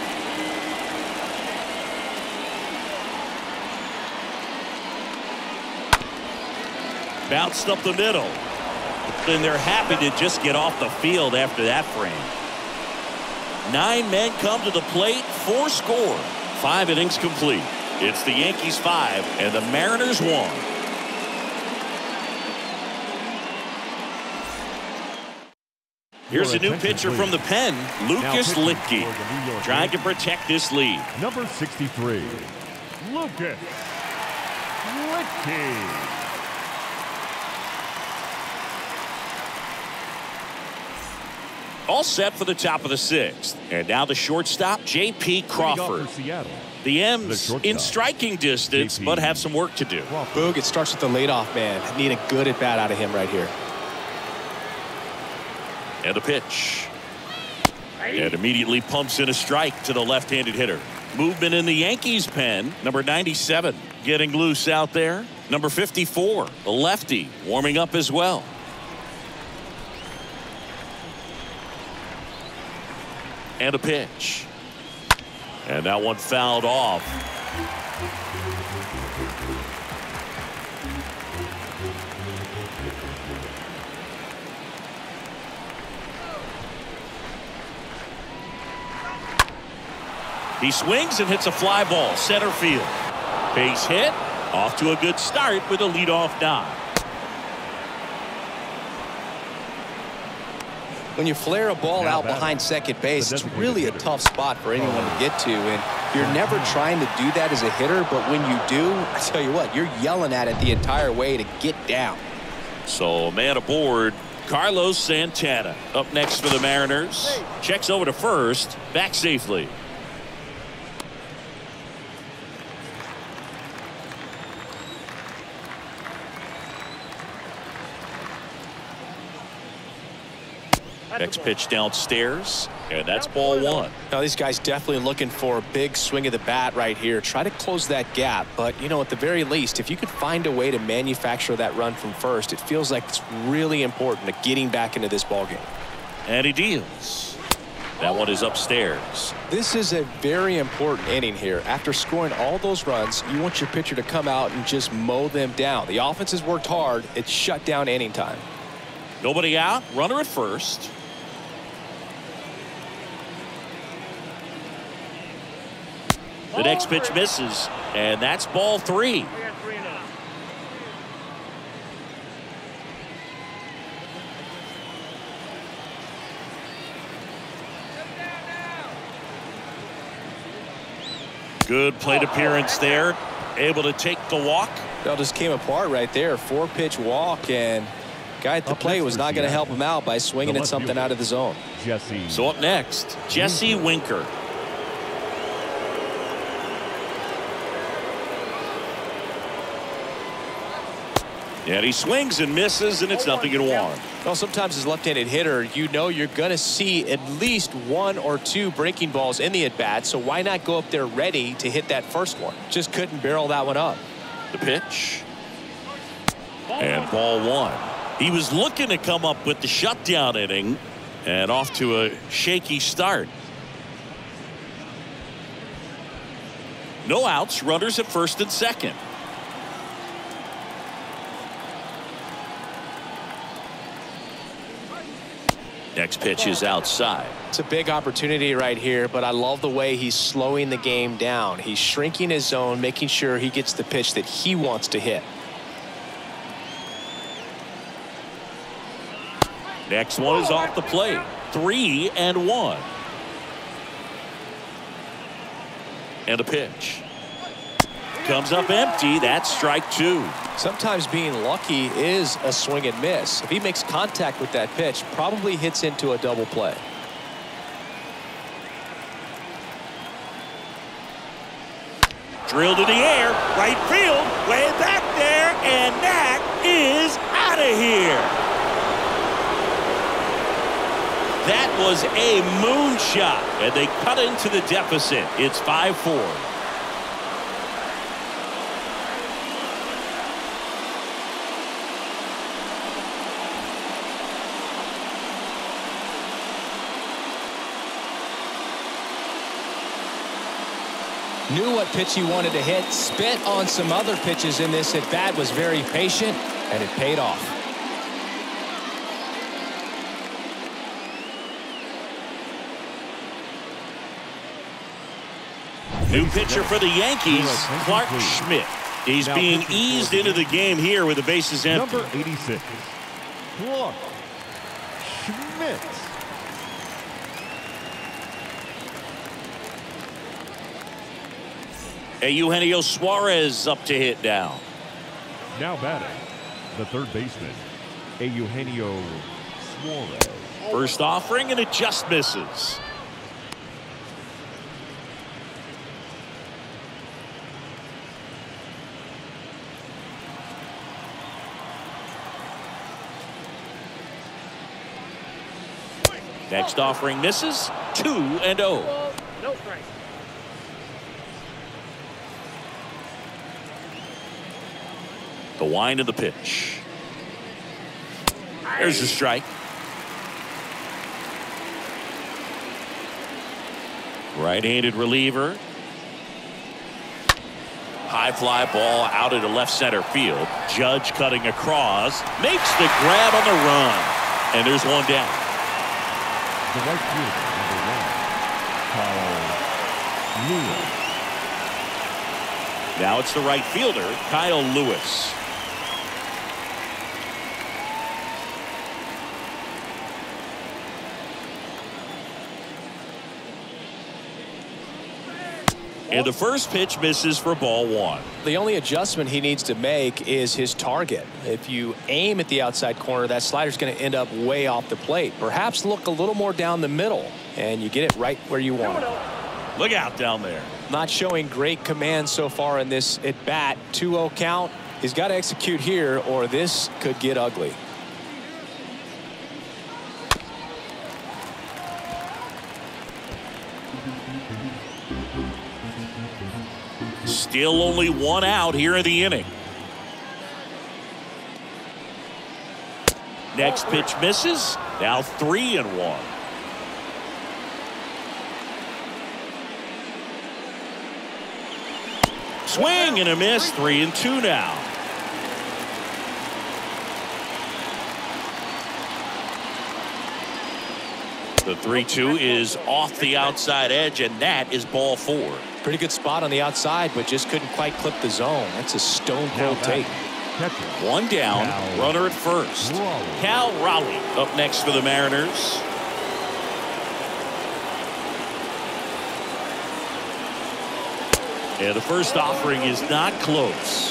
A: Bounced up the middle. And they're happy to just get off the field after that frame. Nine men come to the plate, four score. Five innings complete. It's the Yankees five and the Mariners one. Here's a new pitcher from the pen, Lucas Luetge, trying to protect this lead.
B: Number sixty-three, Lucas Luetge.
A: All set for the top of the sixth. And now the shortstop, J P Crawford. The M's in striking distance, but have some work to do.
C: Boog, it starts with the leadoff man. Need a good at-bat out of him right here.
A: And a pitch. And immediately pumps in a strike to the left-handed hitter. Movement in the Yankees pen. Number ninety-seven getting loose out there. Number fifty-four, the lefty, warming up as well. And a pitch. And that one fouled off. He swings and hits a fly ball center field. Base hit. Off to a good start with a leadoff dive.
C: When you flare a ball out behind second base, it's really a tough spot for anyone to get to, and you're never trying to do that as a hitter, but when you do, I tell you what, you're yelling at it the entire way to get down.
A: So man aboard, Carlos Santana up next for the Mariners. Checks over to first, back safely. Next pitch downstairs, and that's ball one.
C: Now these guys definitely looking for a big swing of the bat right here. Try to close that gap, but you know, at the very least, if you could find a way to manufacture that run from first, it feels like it's really important to getting back into this ball game.
A: And he deals. That one is upstairs.
C: This is a very important inning here. After scoring all those runs, you want your pitcher to come out and just mow them down. The offense has worked hard. It's shut down inning time.
A: Nobody out. Runner at first. The next pitch misses, and that's ball three. Good plate appearance there. Able to take the walk.
C: That just came apart right there. Four pitch walk, and guy at the plate was not going to help him out by swinging at something out of the zone.
B: Jesse.
A: So up next, Jesse Winker. And he swings and misses, and it's nothing in one.
C: Well, sometimes as a left-handed hitter, you know you're going to see at least one or two breaking balls in the at-bat, so why not go up there ready to hit that first one? Just couldn't barrel that one up.
A: The pitch. And ball one. He was looking to come up with the shutdown inning, and off to a shaky start. No outs, runners at first and second. Next pitch is outside.
C: It's a big opportunity right here, but I love the way he's slowing the game down. He's shrinking his zone, making sure he gets the pitch that he wants to hit.
A: Next one is off the plate. Three and one. And a pitch. Comes up empty. That's strike two.
C: Sometimes being lucky is a swing and miss. If he makes contact with that pitch, probably hits into a double play.
A: Drilled to the air, right field, way back there, and that is out of here. That was a moonshot, and they cut into the deficit. It's five four.
C: Knew what pitch he wanted to hit, spit on some other pitches in this at bat, was very patient, and it paid off.
A: New pitcher for the Yankees, Clark Schmidt. He's being eased into the game here with the bases empty.
B: Number eighty-six, Clark Schmidt.
A: Eugenio Suarez up to hit now.
B: Now batting, the third baseman, Eugenio Suarez.
A: First offering, and it just misses. Next offering misses. two and oh.
D: No strike.
A: The wind of the pitch. There's the strike. Right-handed reliever. High fly ball out into left center field. Judge cutting across. Makes the grab on the run. And there's one down.
B: The right fielder, number one, Kyle Lewis.
A: Now it's the right fielder, Kyle Lewis. And the first pitch misses for ball one.
C: The only adjustment he needs to make is his target. If you aim at the outside corner, that slider's going to end up way off the plate. Perhaps look a little more down the middle, and you get it right where you want it.
A: Look out down there.
C: Not showing great command so far in this at bat. two oh count. He's got to execute here, or this could get ugly.
A: Still only one out here in the inning. Next pitch misses. Now three and one. Swing and a miss. Three and two now. The three two is off the outside edge, and that is ball four.
C: Pretty good spot on the outside, but just couldn't quite clip the zone. That's a stone cold take.
A: One down, Cal runner at first. Raleigh. Cal Raleigh up next for the Mariners. And the first offering is not close.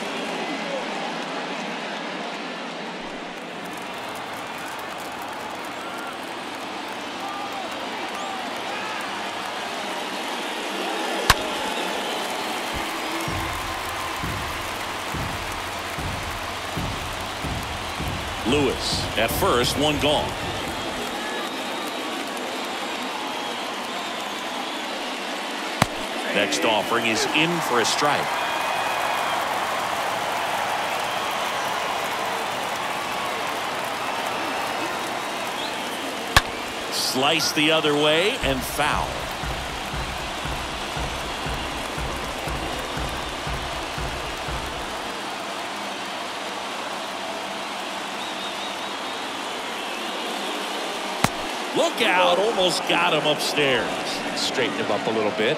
A: Lewis at first, one gone. Next offering is in for a strike. Slice the other way and foul. Look out, almost got him upstairs.
C: Straighten him up a little bit.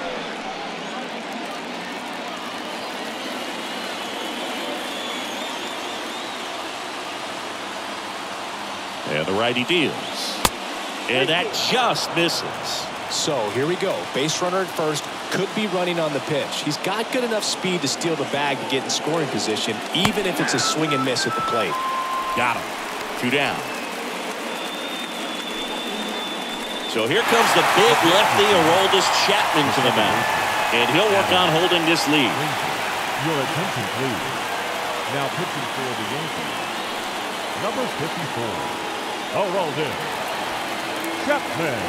A: And the righty deals. And that just misses.
C: So here we go. Base runner at first, could be running on the pitch. He's got good enough speed to steal the bag to get in scoring position, even if it's a swing and miss at the plate.
A: Got him. Two down. So here comes the big lefty, Aroldis Chapman, to the mound. And he'll work on holding this lead.
B: Your attention, please. Now pitching for the Yankees, number fifty-four, Aroldis Chapman.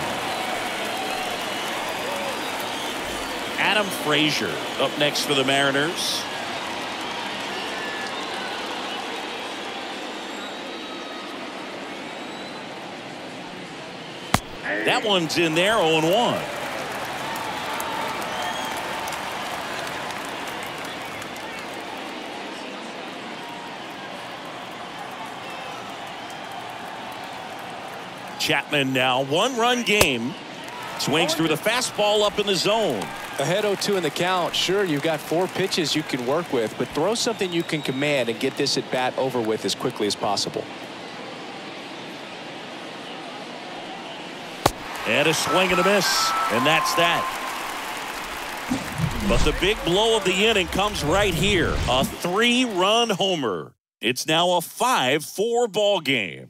A: Adam Frazier up next for the Mariners. That one's in there, oh and one. Chapman now one-run game. Swings through the fastball up in the zone.
C: Ahead oh two in the count. Sure, you've got four pitches you can work with, but throw something you can command and get this at bat over with as quickly as possible.
A: And a swing and a miss, and that's that. But the big blow of the inning comes right here. A three-run homer. It's now a five four ball game.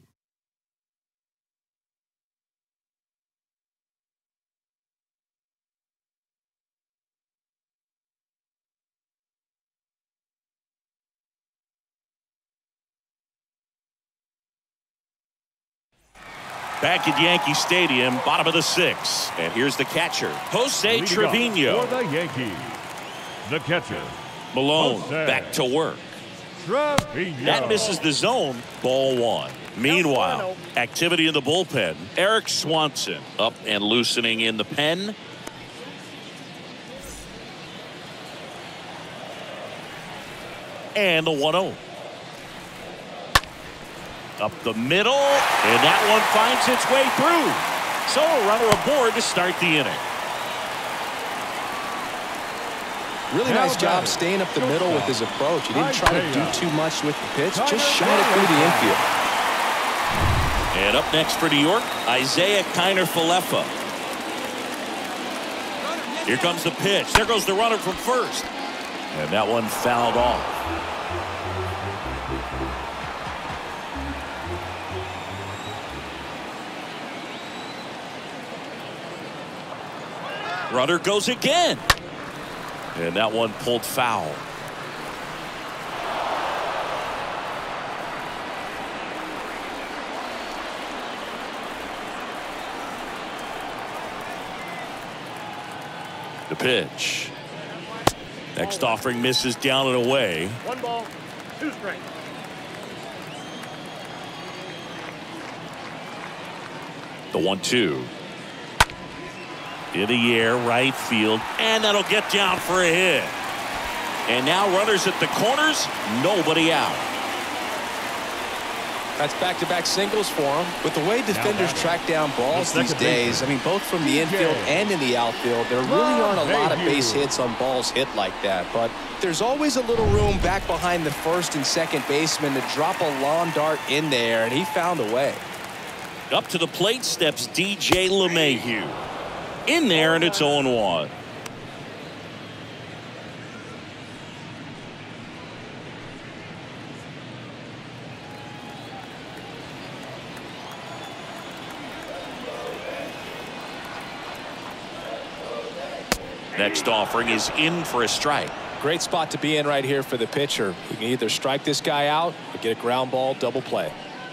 A: Back at Yankee Stadium, bottom of the sixth. And here's the catcher, Jose Trevino.
B: For the Yankees, the catcher,
A: Malone
B: Jose
A: back to work.
B: Trevino.
A: That misses the zone. Ball one. Meanwhile, activity in the bullpen. Eric Swanson up and loosening in the pen. And the one oh. Up the middle, and that one finds its way through. So a runner aboard to start the inning.
C: Really nice job staying up the middle with his approach. He didn't try to do too much with the pitch, just shot it through the infield.
A: And up next for New York, Isaiah Kiner-Falefa. Here comes the pitch. There goes the runner from first. And that one fouled off. Runner goes again. And that one pulled foul. The pitch. Next offering misses down and away.
D: One ball, two strikes.
A: The one two. In the air, right field, and that'll get down for a hit. And now runners at the corners, nobody out.
C: That's back-to-back singles for him. With the way defenders track down balls these days, I mean, both from the infield and in the outfield, there really aren't a lot of base hits on balls hit like that. But there's always a little room back behind the first and second baseman to drop a lawn dart in there, and he found a way.
A: Up to the plate steps D J LeMahieu. In there, and it's oh one. Next offering is in for a strike.
C: Great spot to be in right here for the pitcher. You can either strike this guy out or get a ground ball double play.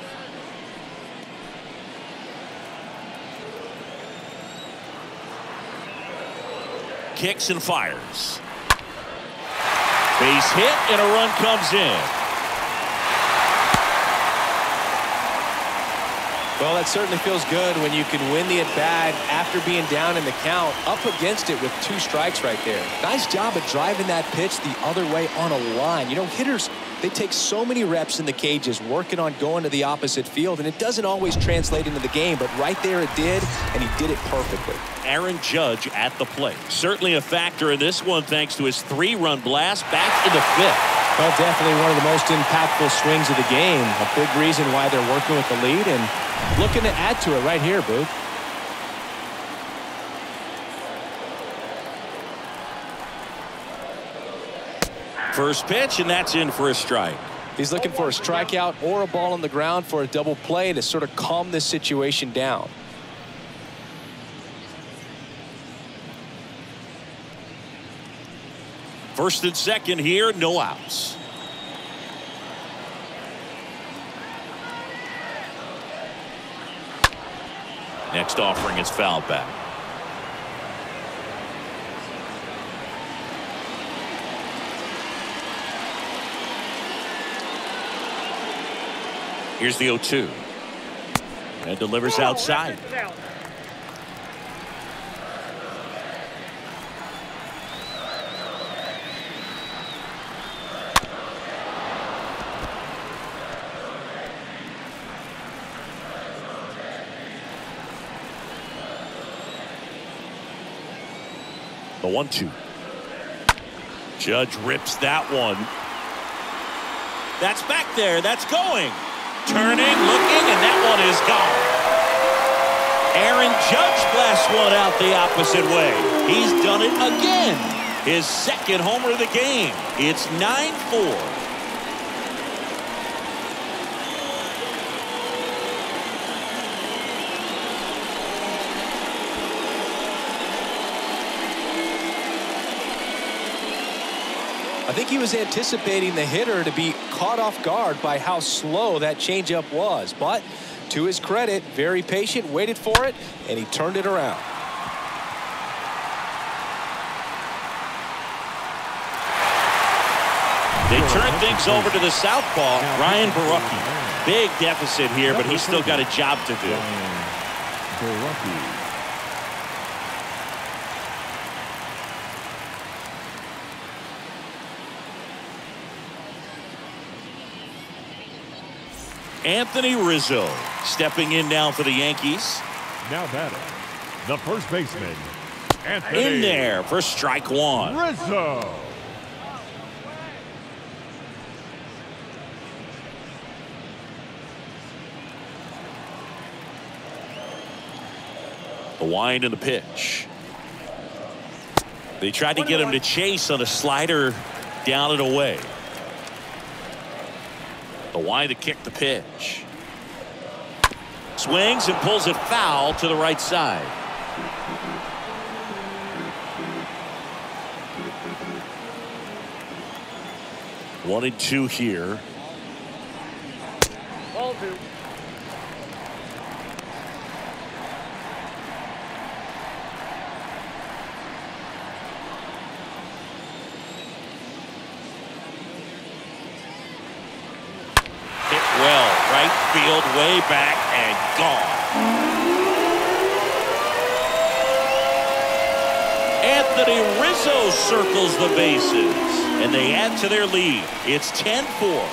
A: Kicks and fires. Base hit and a run comes in.
C: Well, that certainly feels good when you can win the at-bat after being down in the count, up against it with two strikes right there. Nice job of driving that pitch the other way on a line. You know, hitters, they take so many reps in the cages working on going to the opposite field, and it doesn't always translate into the game, but right there it did, and he did it perfectly.
A: Aaron Judge at the plate. Certainly a factor in this one thanks to his three-run blast back in the fifth.
C: Well, definitely one of the most impactful swings of the game. A big reason why they're working with the lead and looking to add to it right here, Boog.
A: First pitch, and that's in for a strike.
C: He's looking for a strikeout or a ball on the ground for a double play to sort of calm this situation down.
A: First and second here, no outs. Next offering is fouled back. Here's the oh two. And delivers outside. The one two. Judge rips that one. That's back there. That's going. Turning, looking, and that one is gone. Aaron Judge blasts one out the opposite way. He's done it again. His second homer of the game. It's nine four.
C: I think he was anticipating the hitter to be caught off guard by how slow that changeup was. But to his credit, very patient, waited for it, and he turned it around.
A: They turn things over to the southpaw, Ryan Borucki. Big deficit here, but he's still got a job to do. Anthony Rizzo stepping in now for the Yankees.
B: Now batting, the first baseman, Anthony.
A: In there for strike one.
B: Rizzo.
A: The wind and the pitch. They tried to get him to chase on a slider down and away. The wind to kick the pitch. Swings and pulls it foul to the right side. One and two here.
D: Ball two.
A: Well, right field, way back, and gone. Anthony Rizzo circles the bases, and they add to their lead. It's ten four.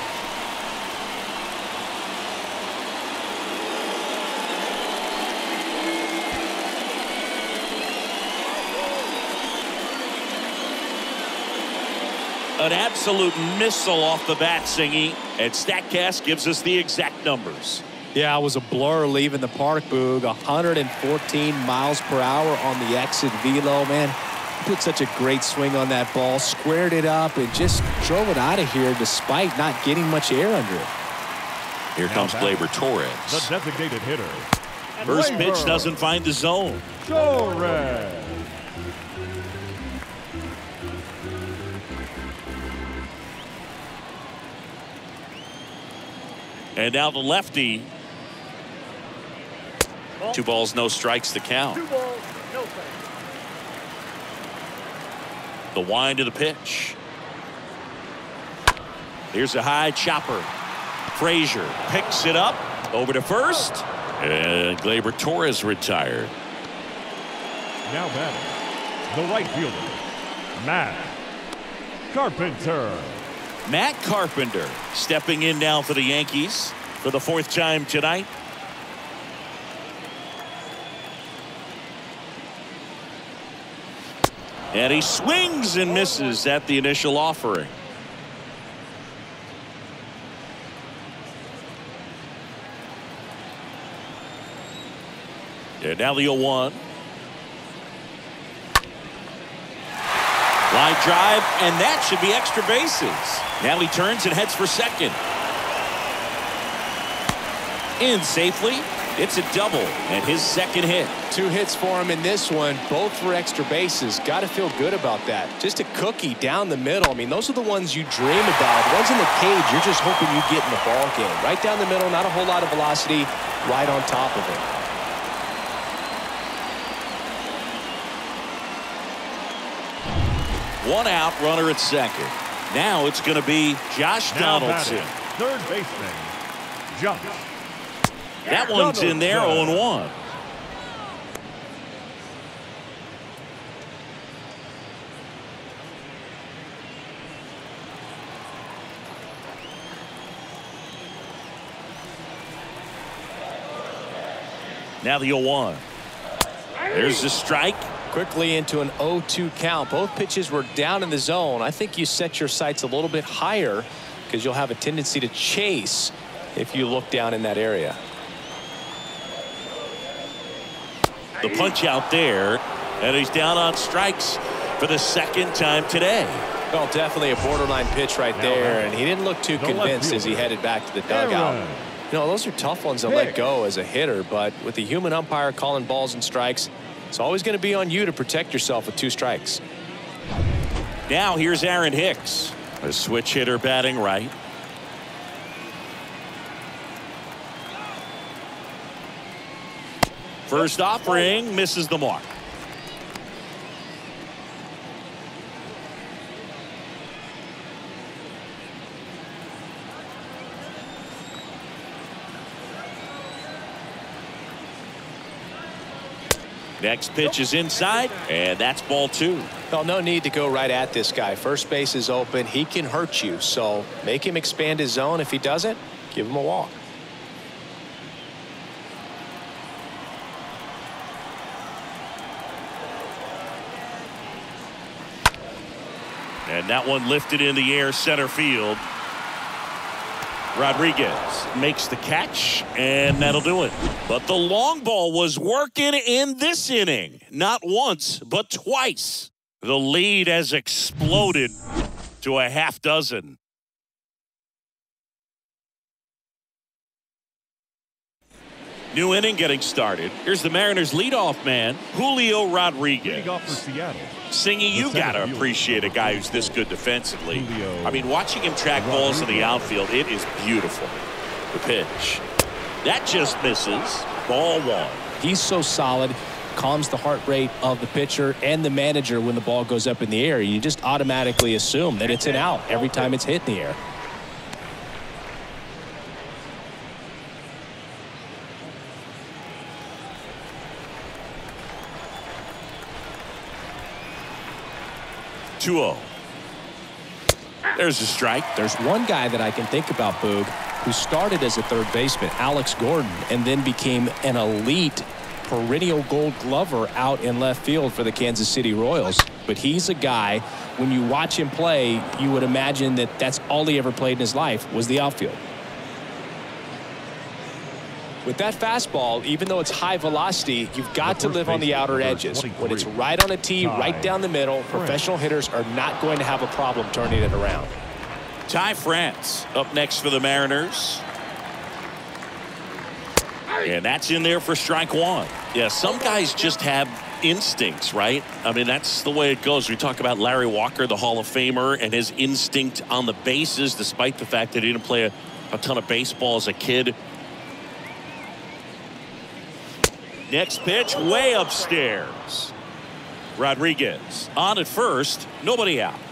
A: An absolute missile off the bat, Singy, and StatCast gives us the exact numbers.
C: Yeah, it was a blur leaving the park, Boog. one hundred fourteen miles per hour on the exit velo. Man, he put such a great swing on that ball, squared it up, and just drove it out of here despite not getting much air under it.
A: Here comes Gleyber Torres.
B: The designated hitter.
A: First pitch doesn't find the zone.
B: Torres.
A: And now the lefty. Two balls, no strikes to count.
D: Two balls, no strikes.
A: The wind of the pitch. Here's a high chopper. Frazier picks it up over to first, and Gleyber Torres retired.
B: Now batting, the right fielder, Matt Carpenter.
A: Matt Carpenter stepping in now for the Yankees for the fourth time tonight. And he swings and misses at the initial offering. And now the oh one. Line drive, and that should be extra bases. Now he turns and heads for second. In safely. It's a double and his second hit.
C: Two hits for him in this one, both for extra bases. Got to feel good about that. Just a cookie down the middle. I mean, those are the ones you dream about. The ones in the cage, you're just hoping you get in the ball game. Right down the middle, not a whole lot of velocity, right on top of it.
A: One out, runner at second. Now it's going to be Josh
B: Now
A: Donaldson.
B: batting, third baseman, Josh.
A: That one's in there, oh and one. Now the oh one. There's the strike.
C: Quickly into an oh two count. Both pitches were down in the zone. I think you set your sights a little bit higher because you'll have a tendency to chase if you look down in that area.
A: The punch out there, and he's down on strikes for the second time today.
C: Well, definitely a borderline pitch right there, and he didn't look too convinced as he headed back to the dugout. You know, those are tough ones to let go as a hitter, but with the human umpire calling balls and strikes, it's always going to be on you to protect yourself with two strikes.
A: Now here's Aaron Hicks, a switch hitter batting right. First offering misses the mark. Next pitch is inside, and that's ball two.
C: Well, no need to go right at this guy. First base is open. He can hurt you, so make him expand his zone. If he doesn't, give him a walk.
A: And that one lifted in the air center field. Rodriguez makes the catch, and that'll do it. But the long ball was working in this inning. Not once, but twice. The lead has exploded to a half dozen. New inning getting started. Here's the Mariners leadoff man, Julio Rodriguez.
B: Leading off for Seattle.
A: Singy, you got to appreciate a guy who's this good defensively. I mean, watching him track balls in the outfield, it is beautiful. The pitch. That just misses. Ball one.
C: He's so solid, calms the heart rate of the pitcher and the manager when the ball goes up in the air. You just automatically assume that it's an out every time it's hit in the air.
A: two oh. There's a strike.
C: There's one guy that I can think about, Boog, who started as a third baseman, Alex Gordon, and then became an elite perennial gold glover out in left field for the Kansas City Royals. But he's a guy, when you watch him play, you would imagine that that's all he ever played in his life was the outfield. With that fastball, even though it's high velocity, you've got to live on the outer edges. When it's right on a tee, right down the middle, professional hitters are not going to have a problem turning it around.
A: Ty France up next for the Mariners. And that's in there for strike one. Yeah, some guys just have instincts, right? I mean, that's the way it goes. We talk about Larry Walker, the Hall of Famer, and his instinct on the bases, despite the fact that he didn't play a, a ton of baseball as a kid. Next pitch, way upstairs. Rodriguez on at first, nobody out.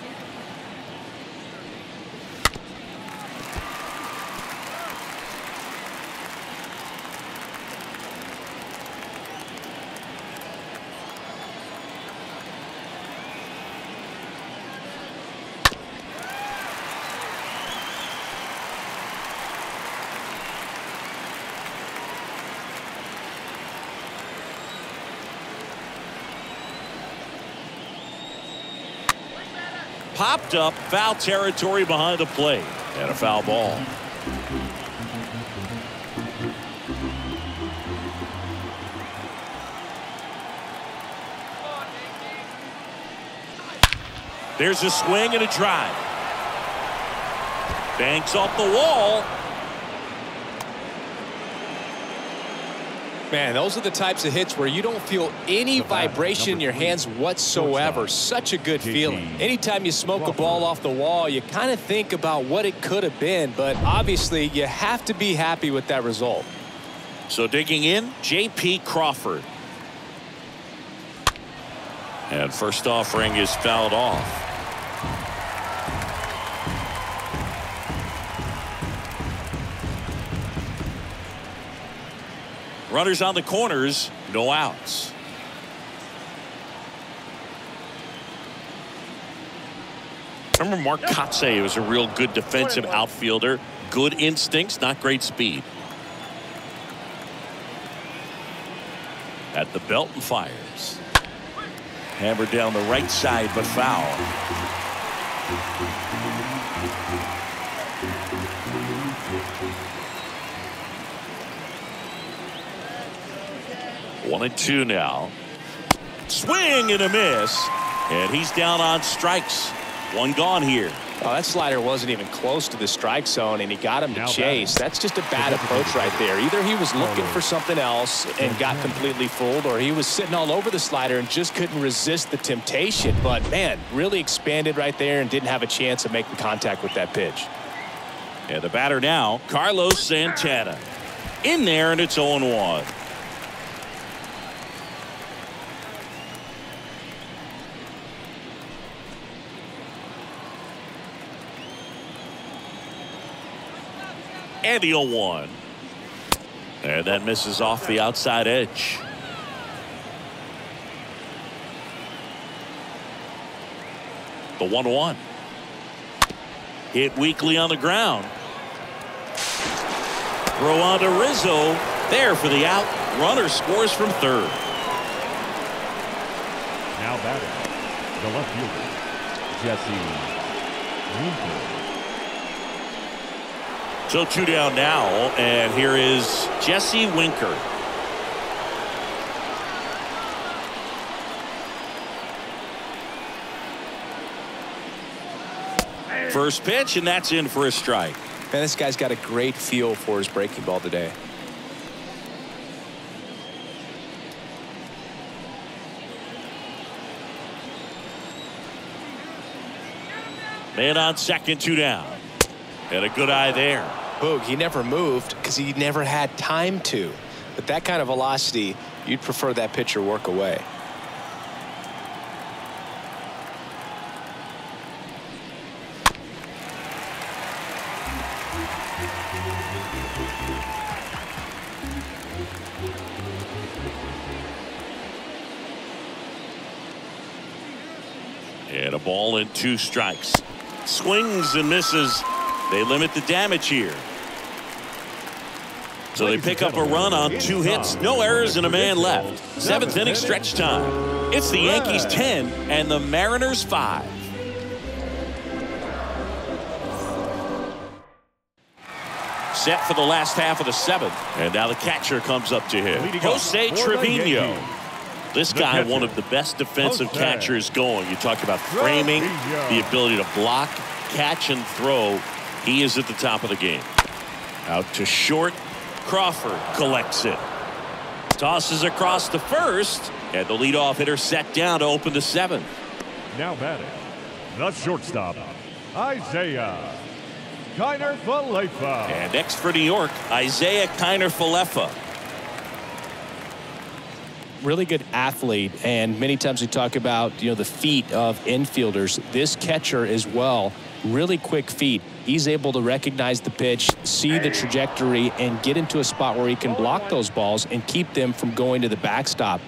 A: Popped up, foul territory behind the plate, and a foul ball. There's a swing and a drive. Banks off the wall.
C: Man, those are the types of hits where you don't feel any vibration in your hands whatsoever. Such a good feeling. Anytime you smoke a ball off the wall, you kind of think about what it could have been, but obviously you have to be happy with that result.
A: So digging in, J P Crawford. And first offering is fouled off. Runners on the corners, no outs. Remember Mark Kotsay was a real good defensive outfielder. Good instincts, not great speed. At the belt and fires. Hammered down the right side, but foul. One and two now. Swing and a miss. And he's down on strikes. One gone here.
C: Oh, that slider wasn't even close to the strike zone, and he got him to chase. That's just a bad approach right there. Either he was looking for something else and got completely fooled, or he was sitting all over the slider and just couldn't resist the temptation. But, man, really expanded right there and didn't have a chance of making contact with that pitch.
A: And the batter now, Carlos Santana. In there, and it's oh and one. And the oh one. And that misses off the outside edge. The one one. Hit weakly on the ground. Throw on to Rizzo. There for the out. Runner scores from third.
B: Now batting, the left fielder, Jesse Winker.
A: So two down now, and here is Jesse Winker. First pitch, and that's in for a strike.
C: Man, this guy's got a great feel for his breaking ball today.
A: Man on second, two down. And a good eye there.
C: Boog, he never moved because he never had time to. But that kind of velocity, you'd prefer that pitcher work away.
A: And a ball and two strikes. Swings and misses. They limit the damage here. So they pick up a run on two hits, no errors, and a man left. Seventh inning stretch time. It's the Yankees ten and the Mariners five. Set for the last half of the seventh. And now the catcher comes up to him. Jose Trevino. This guy, one of the best defensive catchers going. You talk about framing, the ability to block, catch, and throw. He is at the top of the game. Out to short. Crawford collects it. Tosses across to first. And the leadoff hitter set down to open the seventh.
B: Now batting, the shortstop, Isaiah Kiner-Falefa.
A: And next for New York, Isaiah Kiner-Falefa.
C: Really good athlete, and many times we talk about, you know, the feet of infielders. This catcher as well, really quick feet. He's able to recognize the pitch, see the trajectory, and get into a spot where he can block those balls and keep them from going to the backstop.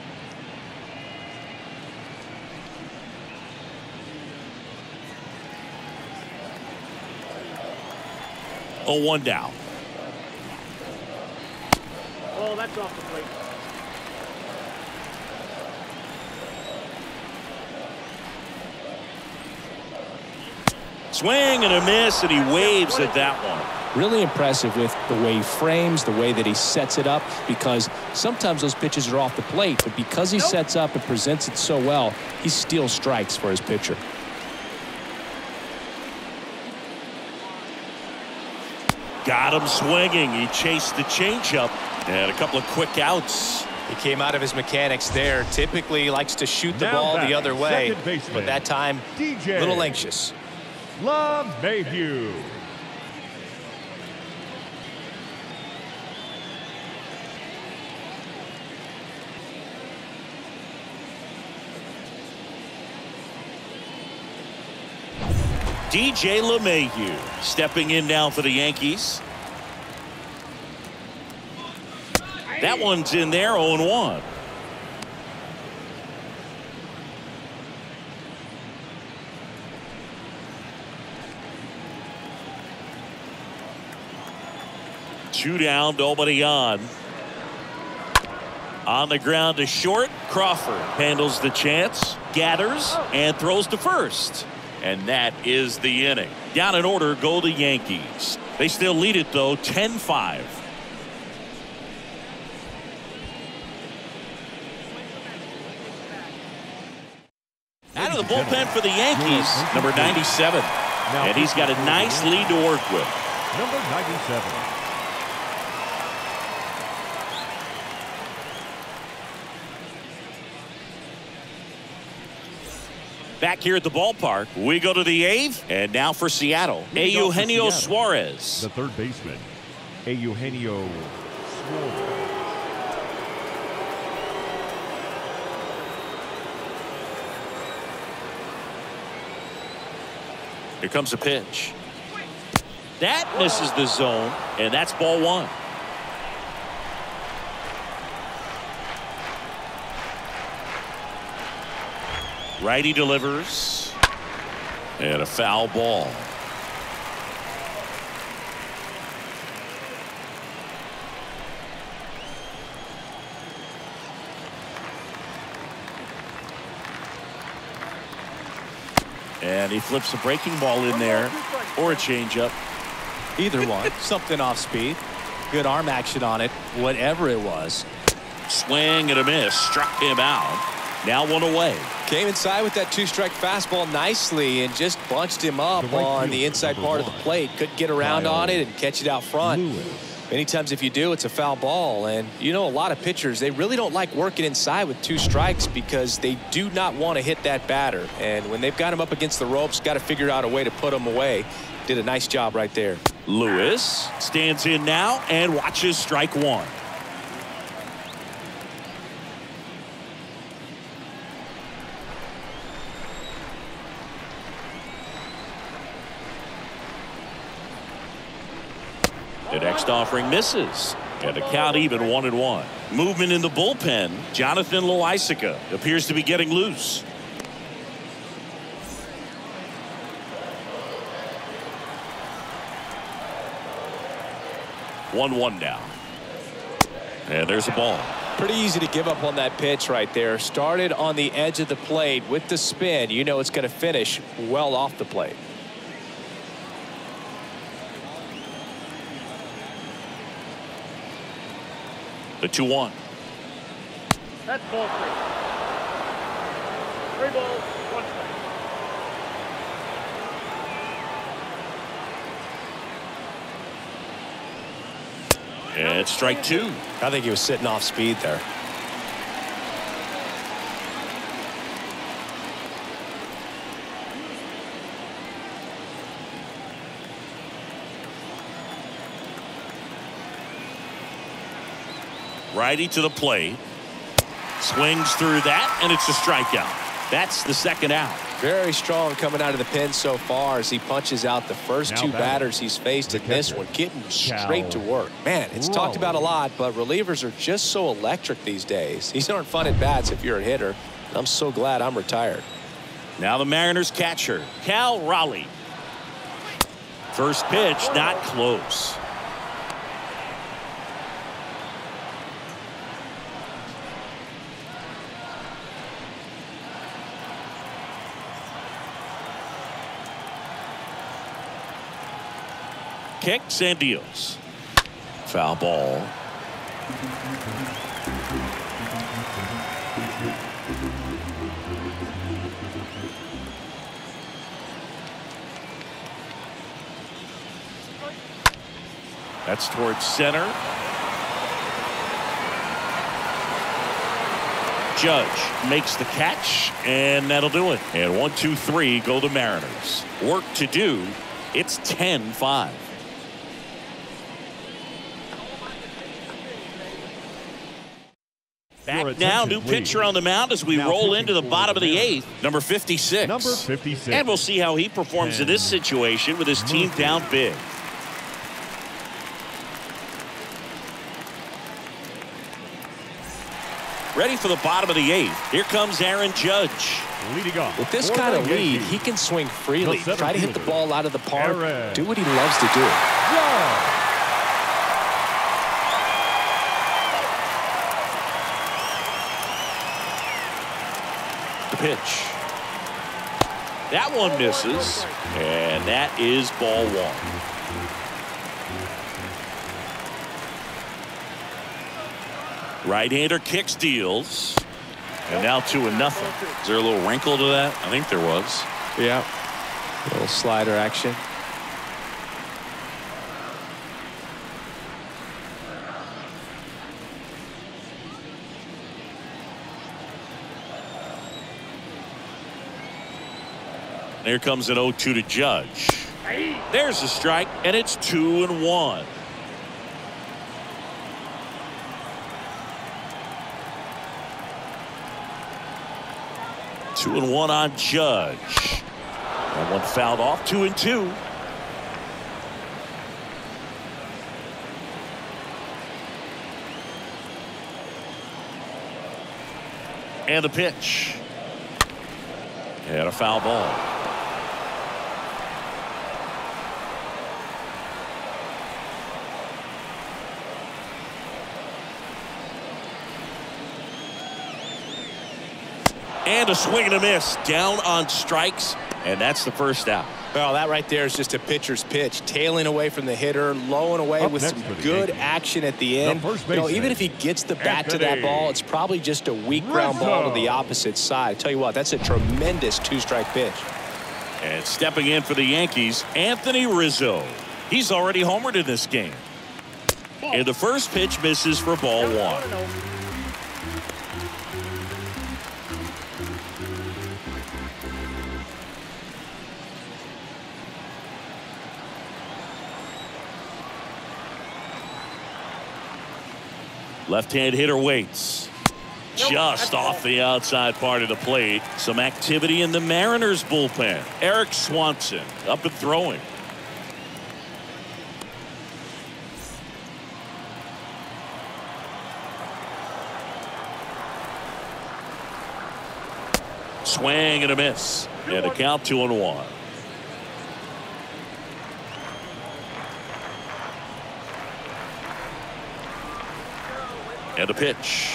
A: oh one down.
D: Oh, that's off the plate.
A: Swing and a miss, and he waves at that one.
C: Really impressive with the way he frames, the way that he sets it up, because sometimes those pitches are off the plate, but because he nope. sets up and presents it so well, he steals strikes for his pitcher.
A: Got him swinging. He chased the changeup, and a couple of quick outs.
C: He came out of his mechanics there. Typically likes to shoot the
B: now
C: ball
B: back,
C: the other way, but that time
B: D J
C: a little anxious.
B: LeMahieu.
A: D J LeMahieu stepping in now for the Yankees. That one's in there, oh one. Two down, nobody on. On the ground to short. Crawford handles the chance, gathers, and throws to first. And that is the inning. Down in order go the Yankees. They still lead it, though, ten five. Out of the bullpen for the Yankees, number ninety-seven. And he's got a nice lead to work with.
B: Number ninety-seven.
A: Back here at the ballpark, we go to the eighth, and now for Seattle, Eugenio Suarez.
B: The third baseman, Eugenio Suarez.
A: Here comes a pitch. That misses the zone, and that's ball one. Righty delivers. And a foul ball. And he flips a breaking ball in there, or a changeup.
C: Either one. Something off speed. Good arm action on it, whatever it was.
A: Swing and a miss. Struck him out. Now one away.
C: Came inside with that two-strike fastball nicely and just bunched him up
B: The right
C: on the
B: fielder,
C: inside
B: number
C: part of the
B: one.
C: plate. Couldn't get around
B: Kyle
C: on it and catch it out front.
B: Lewis.
C: Many times if you do, it's a foul ball. And you know, a lot of pitchers, they really don't like working inside with two strikes because they do not want to hit that batter. And when they've got him up against the ropes, got to figure out a way to put him away. Did a nice job right there.
A: Lewis stands in now and watches strike one. The next offering misses. And the count even one and one. Movement in the bullpen. Jonathan Loaisiga appears to be getting loose. one one now. And there's a ball.
C: Pretty easy to give up on that pitch right there. Started on the edge of the plate with the spin. You know it's going to finish well off the plate.
A: The two one.
D: That's ball three. Three balls, one strike.
A: And strike two.
C: I think he was sitting off speed there.
A: Righty to the plate. Swings through that, and it's a strikeout. That's the second out.
C: Very strong coming out of the pen so far as he punches out the first
B: Now
C: two
B: batting,
C: batters he's faced in this one, getting straight to work. Man, it's talked about a lot, but relievers are just so electric these days. These aren't fun at bats if you're a hitter. And I'm so glad I'm retired.
A: Now the Mariners catcher, Cal Raleigh. First pitch, not close. Kicks and deals. Foul ball. That's towards center. Judge makes the catch, and that'll do it. And one, two, three go the Mariners. Work to do. It's ten five. Back now, new pitcher on the mound as we
B: Now
A: roll
B: pitching
A: into the
B: for
A: bottom
B: the
A: of the
B: Mariners.
A: eighth. Number fifty-six.
B: Number fifty-six.
A: And we'll see how he performs in this situation with his team down big. Ready for the bottom of the eighth. Here comes Aaron Judge.
B: Leading off.
C: With this
B: for
C: kind
B: the
C: of lead,
B: Yankees,
C: he can swing freely.
B: the center
C: Try to hit the
B: fielder,
C: ball out of the park.
B: Aaron
C: Do what he loves to do.
B: Judge.
A: The pitch. That one misses. And that is ball one. Right-hander kicks, deals. And now two and nothing. Is there a little wrinkle to that? I think there was.
C: Yeah. A little slider action.
A: Here comes an oh two to Judge. There's a strike, and it's two and one. Two and one on Judge. And one fouled off, two and two. And the pitch. And a foul ball. And a swing and a miss. Down on strikes. And that's the first out.
C: Well, that right there is just a pitcher's pitch. Tailing away from the hitter, low and away
B: Up
C: with some good
B: Yankees,
C: action at the end.
B: The
C: you know, even if he gets the bat
B: Anthony
C: to that ball, it's probably just a weak ground ball to the opposite side. Tell you what, that's a tremendous two-strike pitch.
A: And stepping in for the Yankees, Anthony Rizzo. He's already homered in this game. And the first pitch misses for ball one. Left-hand hitter waits. Just off the outside part of the plate. Some activity in the Mariners bullpen. Eric Swanson up and throwing. Swing and a miss. And a count two and one. And a pitch.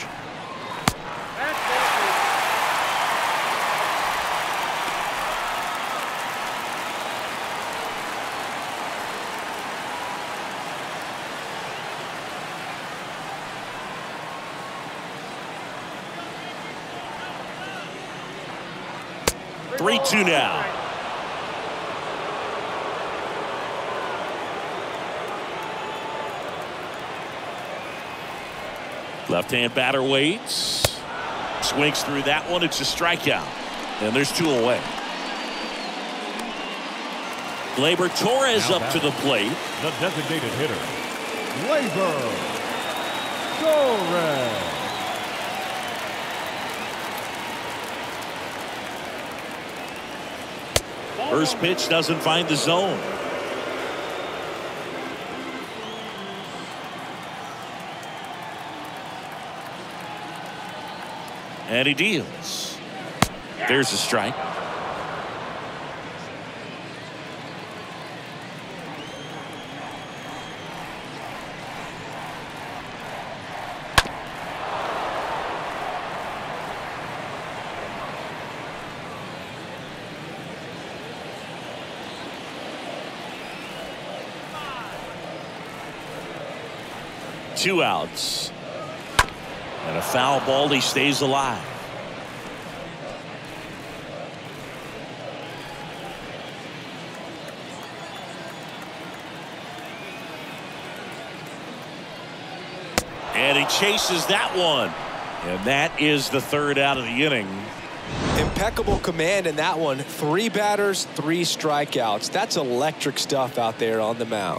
A: three two now. Left-hand batter waits. Swings through that one. It's a strikeout. And there's two away. Gleyber Torres
B: Now
A: up to the plate.
B: The designated hitter, Gleyber Torres.
A: First pitch doesn't find the zone. And he deals. There's a strike. Two outs. And a foul ball. He stays alive. And he chases that one. And that is the third out of the inning.
C: Impeccable command in that one. Three batters, three strikeouts. That's electric stuff out there on the mound.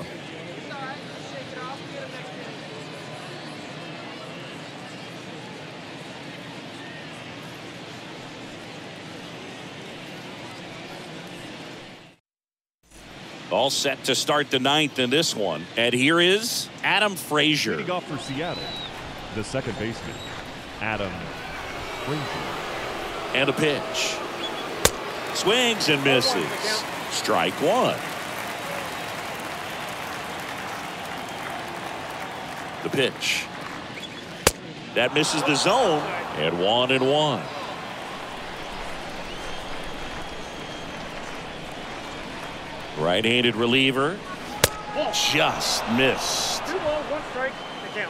A: All set to start the ninth in this one. And here is Adam Frazier.
B: Leading off for Seattle, the second baseman, Adam Frazier.
A: And a pitch. Swings and misses. Strike one. The pitch. That misses the zone. And one and one. Right-handed reliever. Just missed.
D: Two balls, one strike, the count.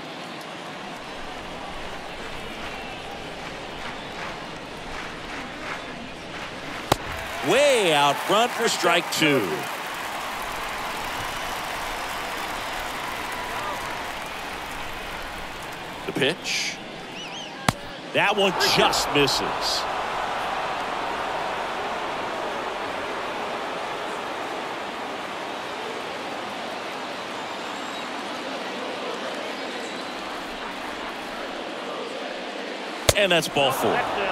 A: Way out front for strike two. The pitch. That one just misses. And that's ball four.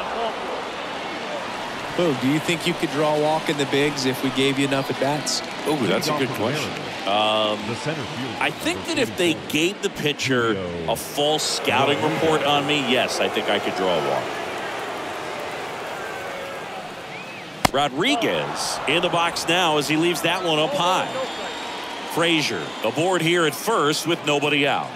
C: Boog, do you think you could draw a walk in the bigs if we gave you enough at bats?
A: Oh, that's a good question. Um,
B: The center fielder,
A: I think that if they gave the pitcher a full scouting report on me, yes, I think I could draw a walk. Rodriguez in the box now as he leaves that one up high. Frazier aboard here at first with nobody out.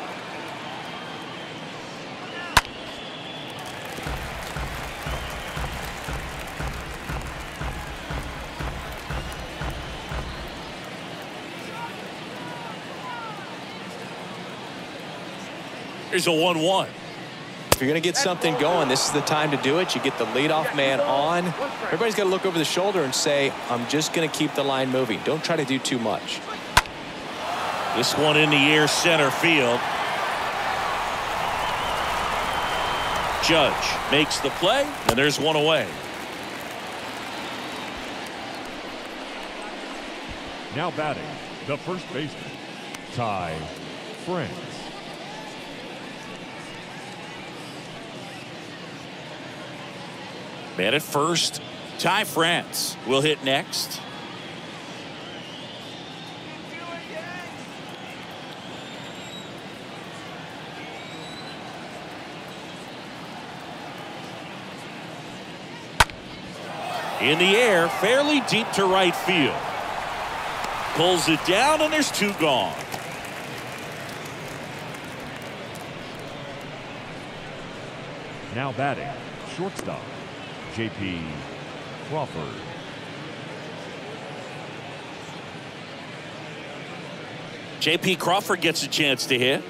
A: Here's a one one.
C: If you're going to get something going, this is the time to do it. You get the leadoff man on. Everybody's got to look over the shoulder and say, I'm just going to keep the line moving. Don't try to do too much.
A: This one in the air center field. Judge makes the play, and there's one away.
B: Now batting, the first baseman, Ty France.
A: Man at first, Ty France will hit next. In the air, fairly deep to right field. Pulls it down, and there's two gone.
B: Now batting, shortstop, J P Crawford.
A: J P Crawford gets a chance to hit.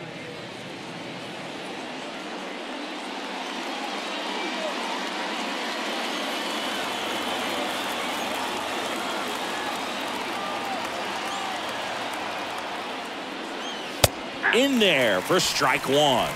A: In there for strike one.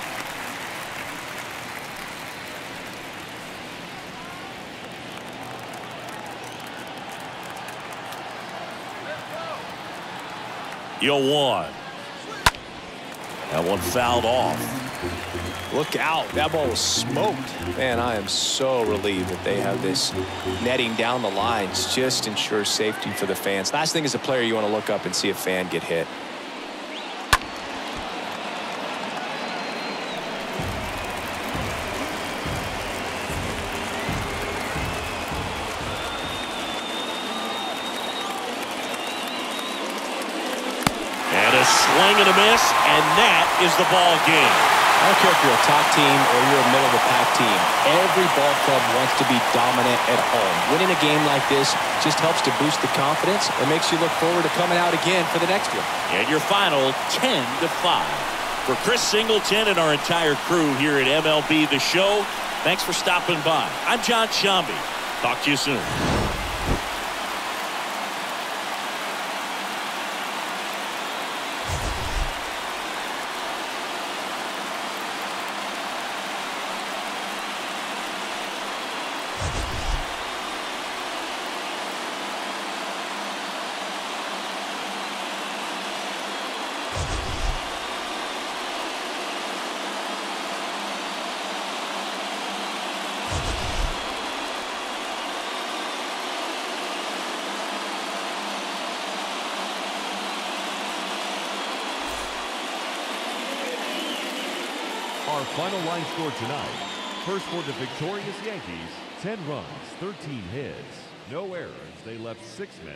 A: Yo one. That one fouled off.
C: Look out. That ball was smoked. Man, I am so relieved that they have this netting down the lines. Just ensures safety for the fans. Last thing as a player, you want to look up and see a fan get hit.
A: Swing and a miss, and that is the ball game.
C: I don't care if you're a top team or you're a middle of the pack team. Every ball club wants to be dominant at home. Winning a game like this just helps to boost the confidence and makes you look forward to coming out again for the next one.
A: And your final ten to five. For Chris Singleton and our entire crew here at M L B The Show, thanks for stopping by. I'm John Shambi. Talk to you soon.
B: Our final line score tonight. First for the victorious Yankees, ten runs, thirteen hits, no errors. They left six men